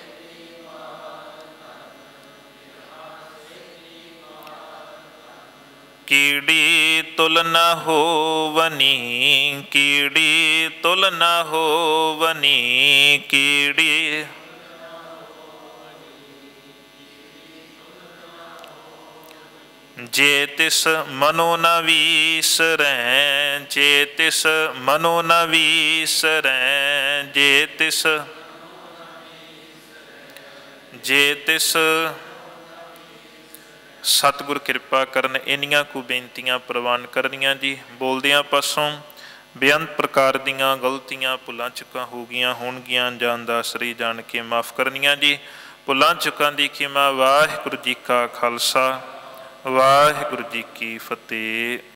ਕੀੜੀ ਤੁਲ ਨ ਹੋਵਨੀ, ਕੀੜੀ ਤੁਲ ਨ ਹੋਵਨੀ, ਕੀੜੀ, ਜੇ ਤਿਸ ਮਨੋ ਨ ਵੀਸਰੈ, ਜੇ ਤਿਸ ਮਨੋ ਨ ਵੀਸਰੈ, ਜੇ ਤਿਸ, ਜੇ ਤਿਸ। ਸਤਿਗੁਰ ਕਿਰਪਾ ਕਰਨ ਇੰਨੀਆਂ ਕੁ ਬੇਨਤੀਆਂ ਪ੍ਰਵਾਨ ਕਰਨੀਆਂ ਜੀ। ਬੋਲਦਿਆਂ ਪਾਸੋਂ ਬੇਅੰਤ ਪ੍ਰਕਾਰ ਦੀਆਂ ਗਲਤੀਆਂ ਭੁੱਲਾਂ ਚੁੱਕਾਂ ਹੋ ਗਈਆਂ ਹੋਣਗੀਆਂ, ਜਾਨਦਾਸਰੀ ਜਾਣ ਕੇ ਮਾਫ ਕਰਨੀਆਂ ਜੀ। ਭੁੱਲਾਂ ਚੁੱਕਾਂ ਦੀ ਖਿਮਾ। ਵਾਹਿਗੁਰੂ ਜੀ ਕਾ ਖਾਲਸਾ, ਵਾਹਿਗੁਰੂ ਜੀ ਕੀ ਫਤਿਹ।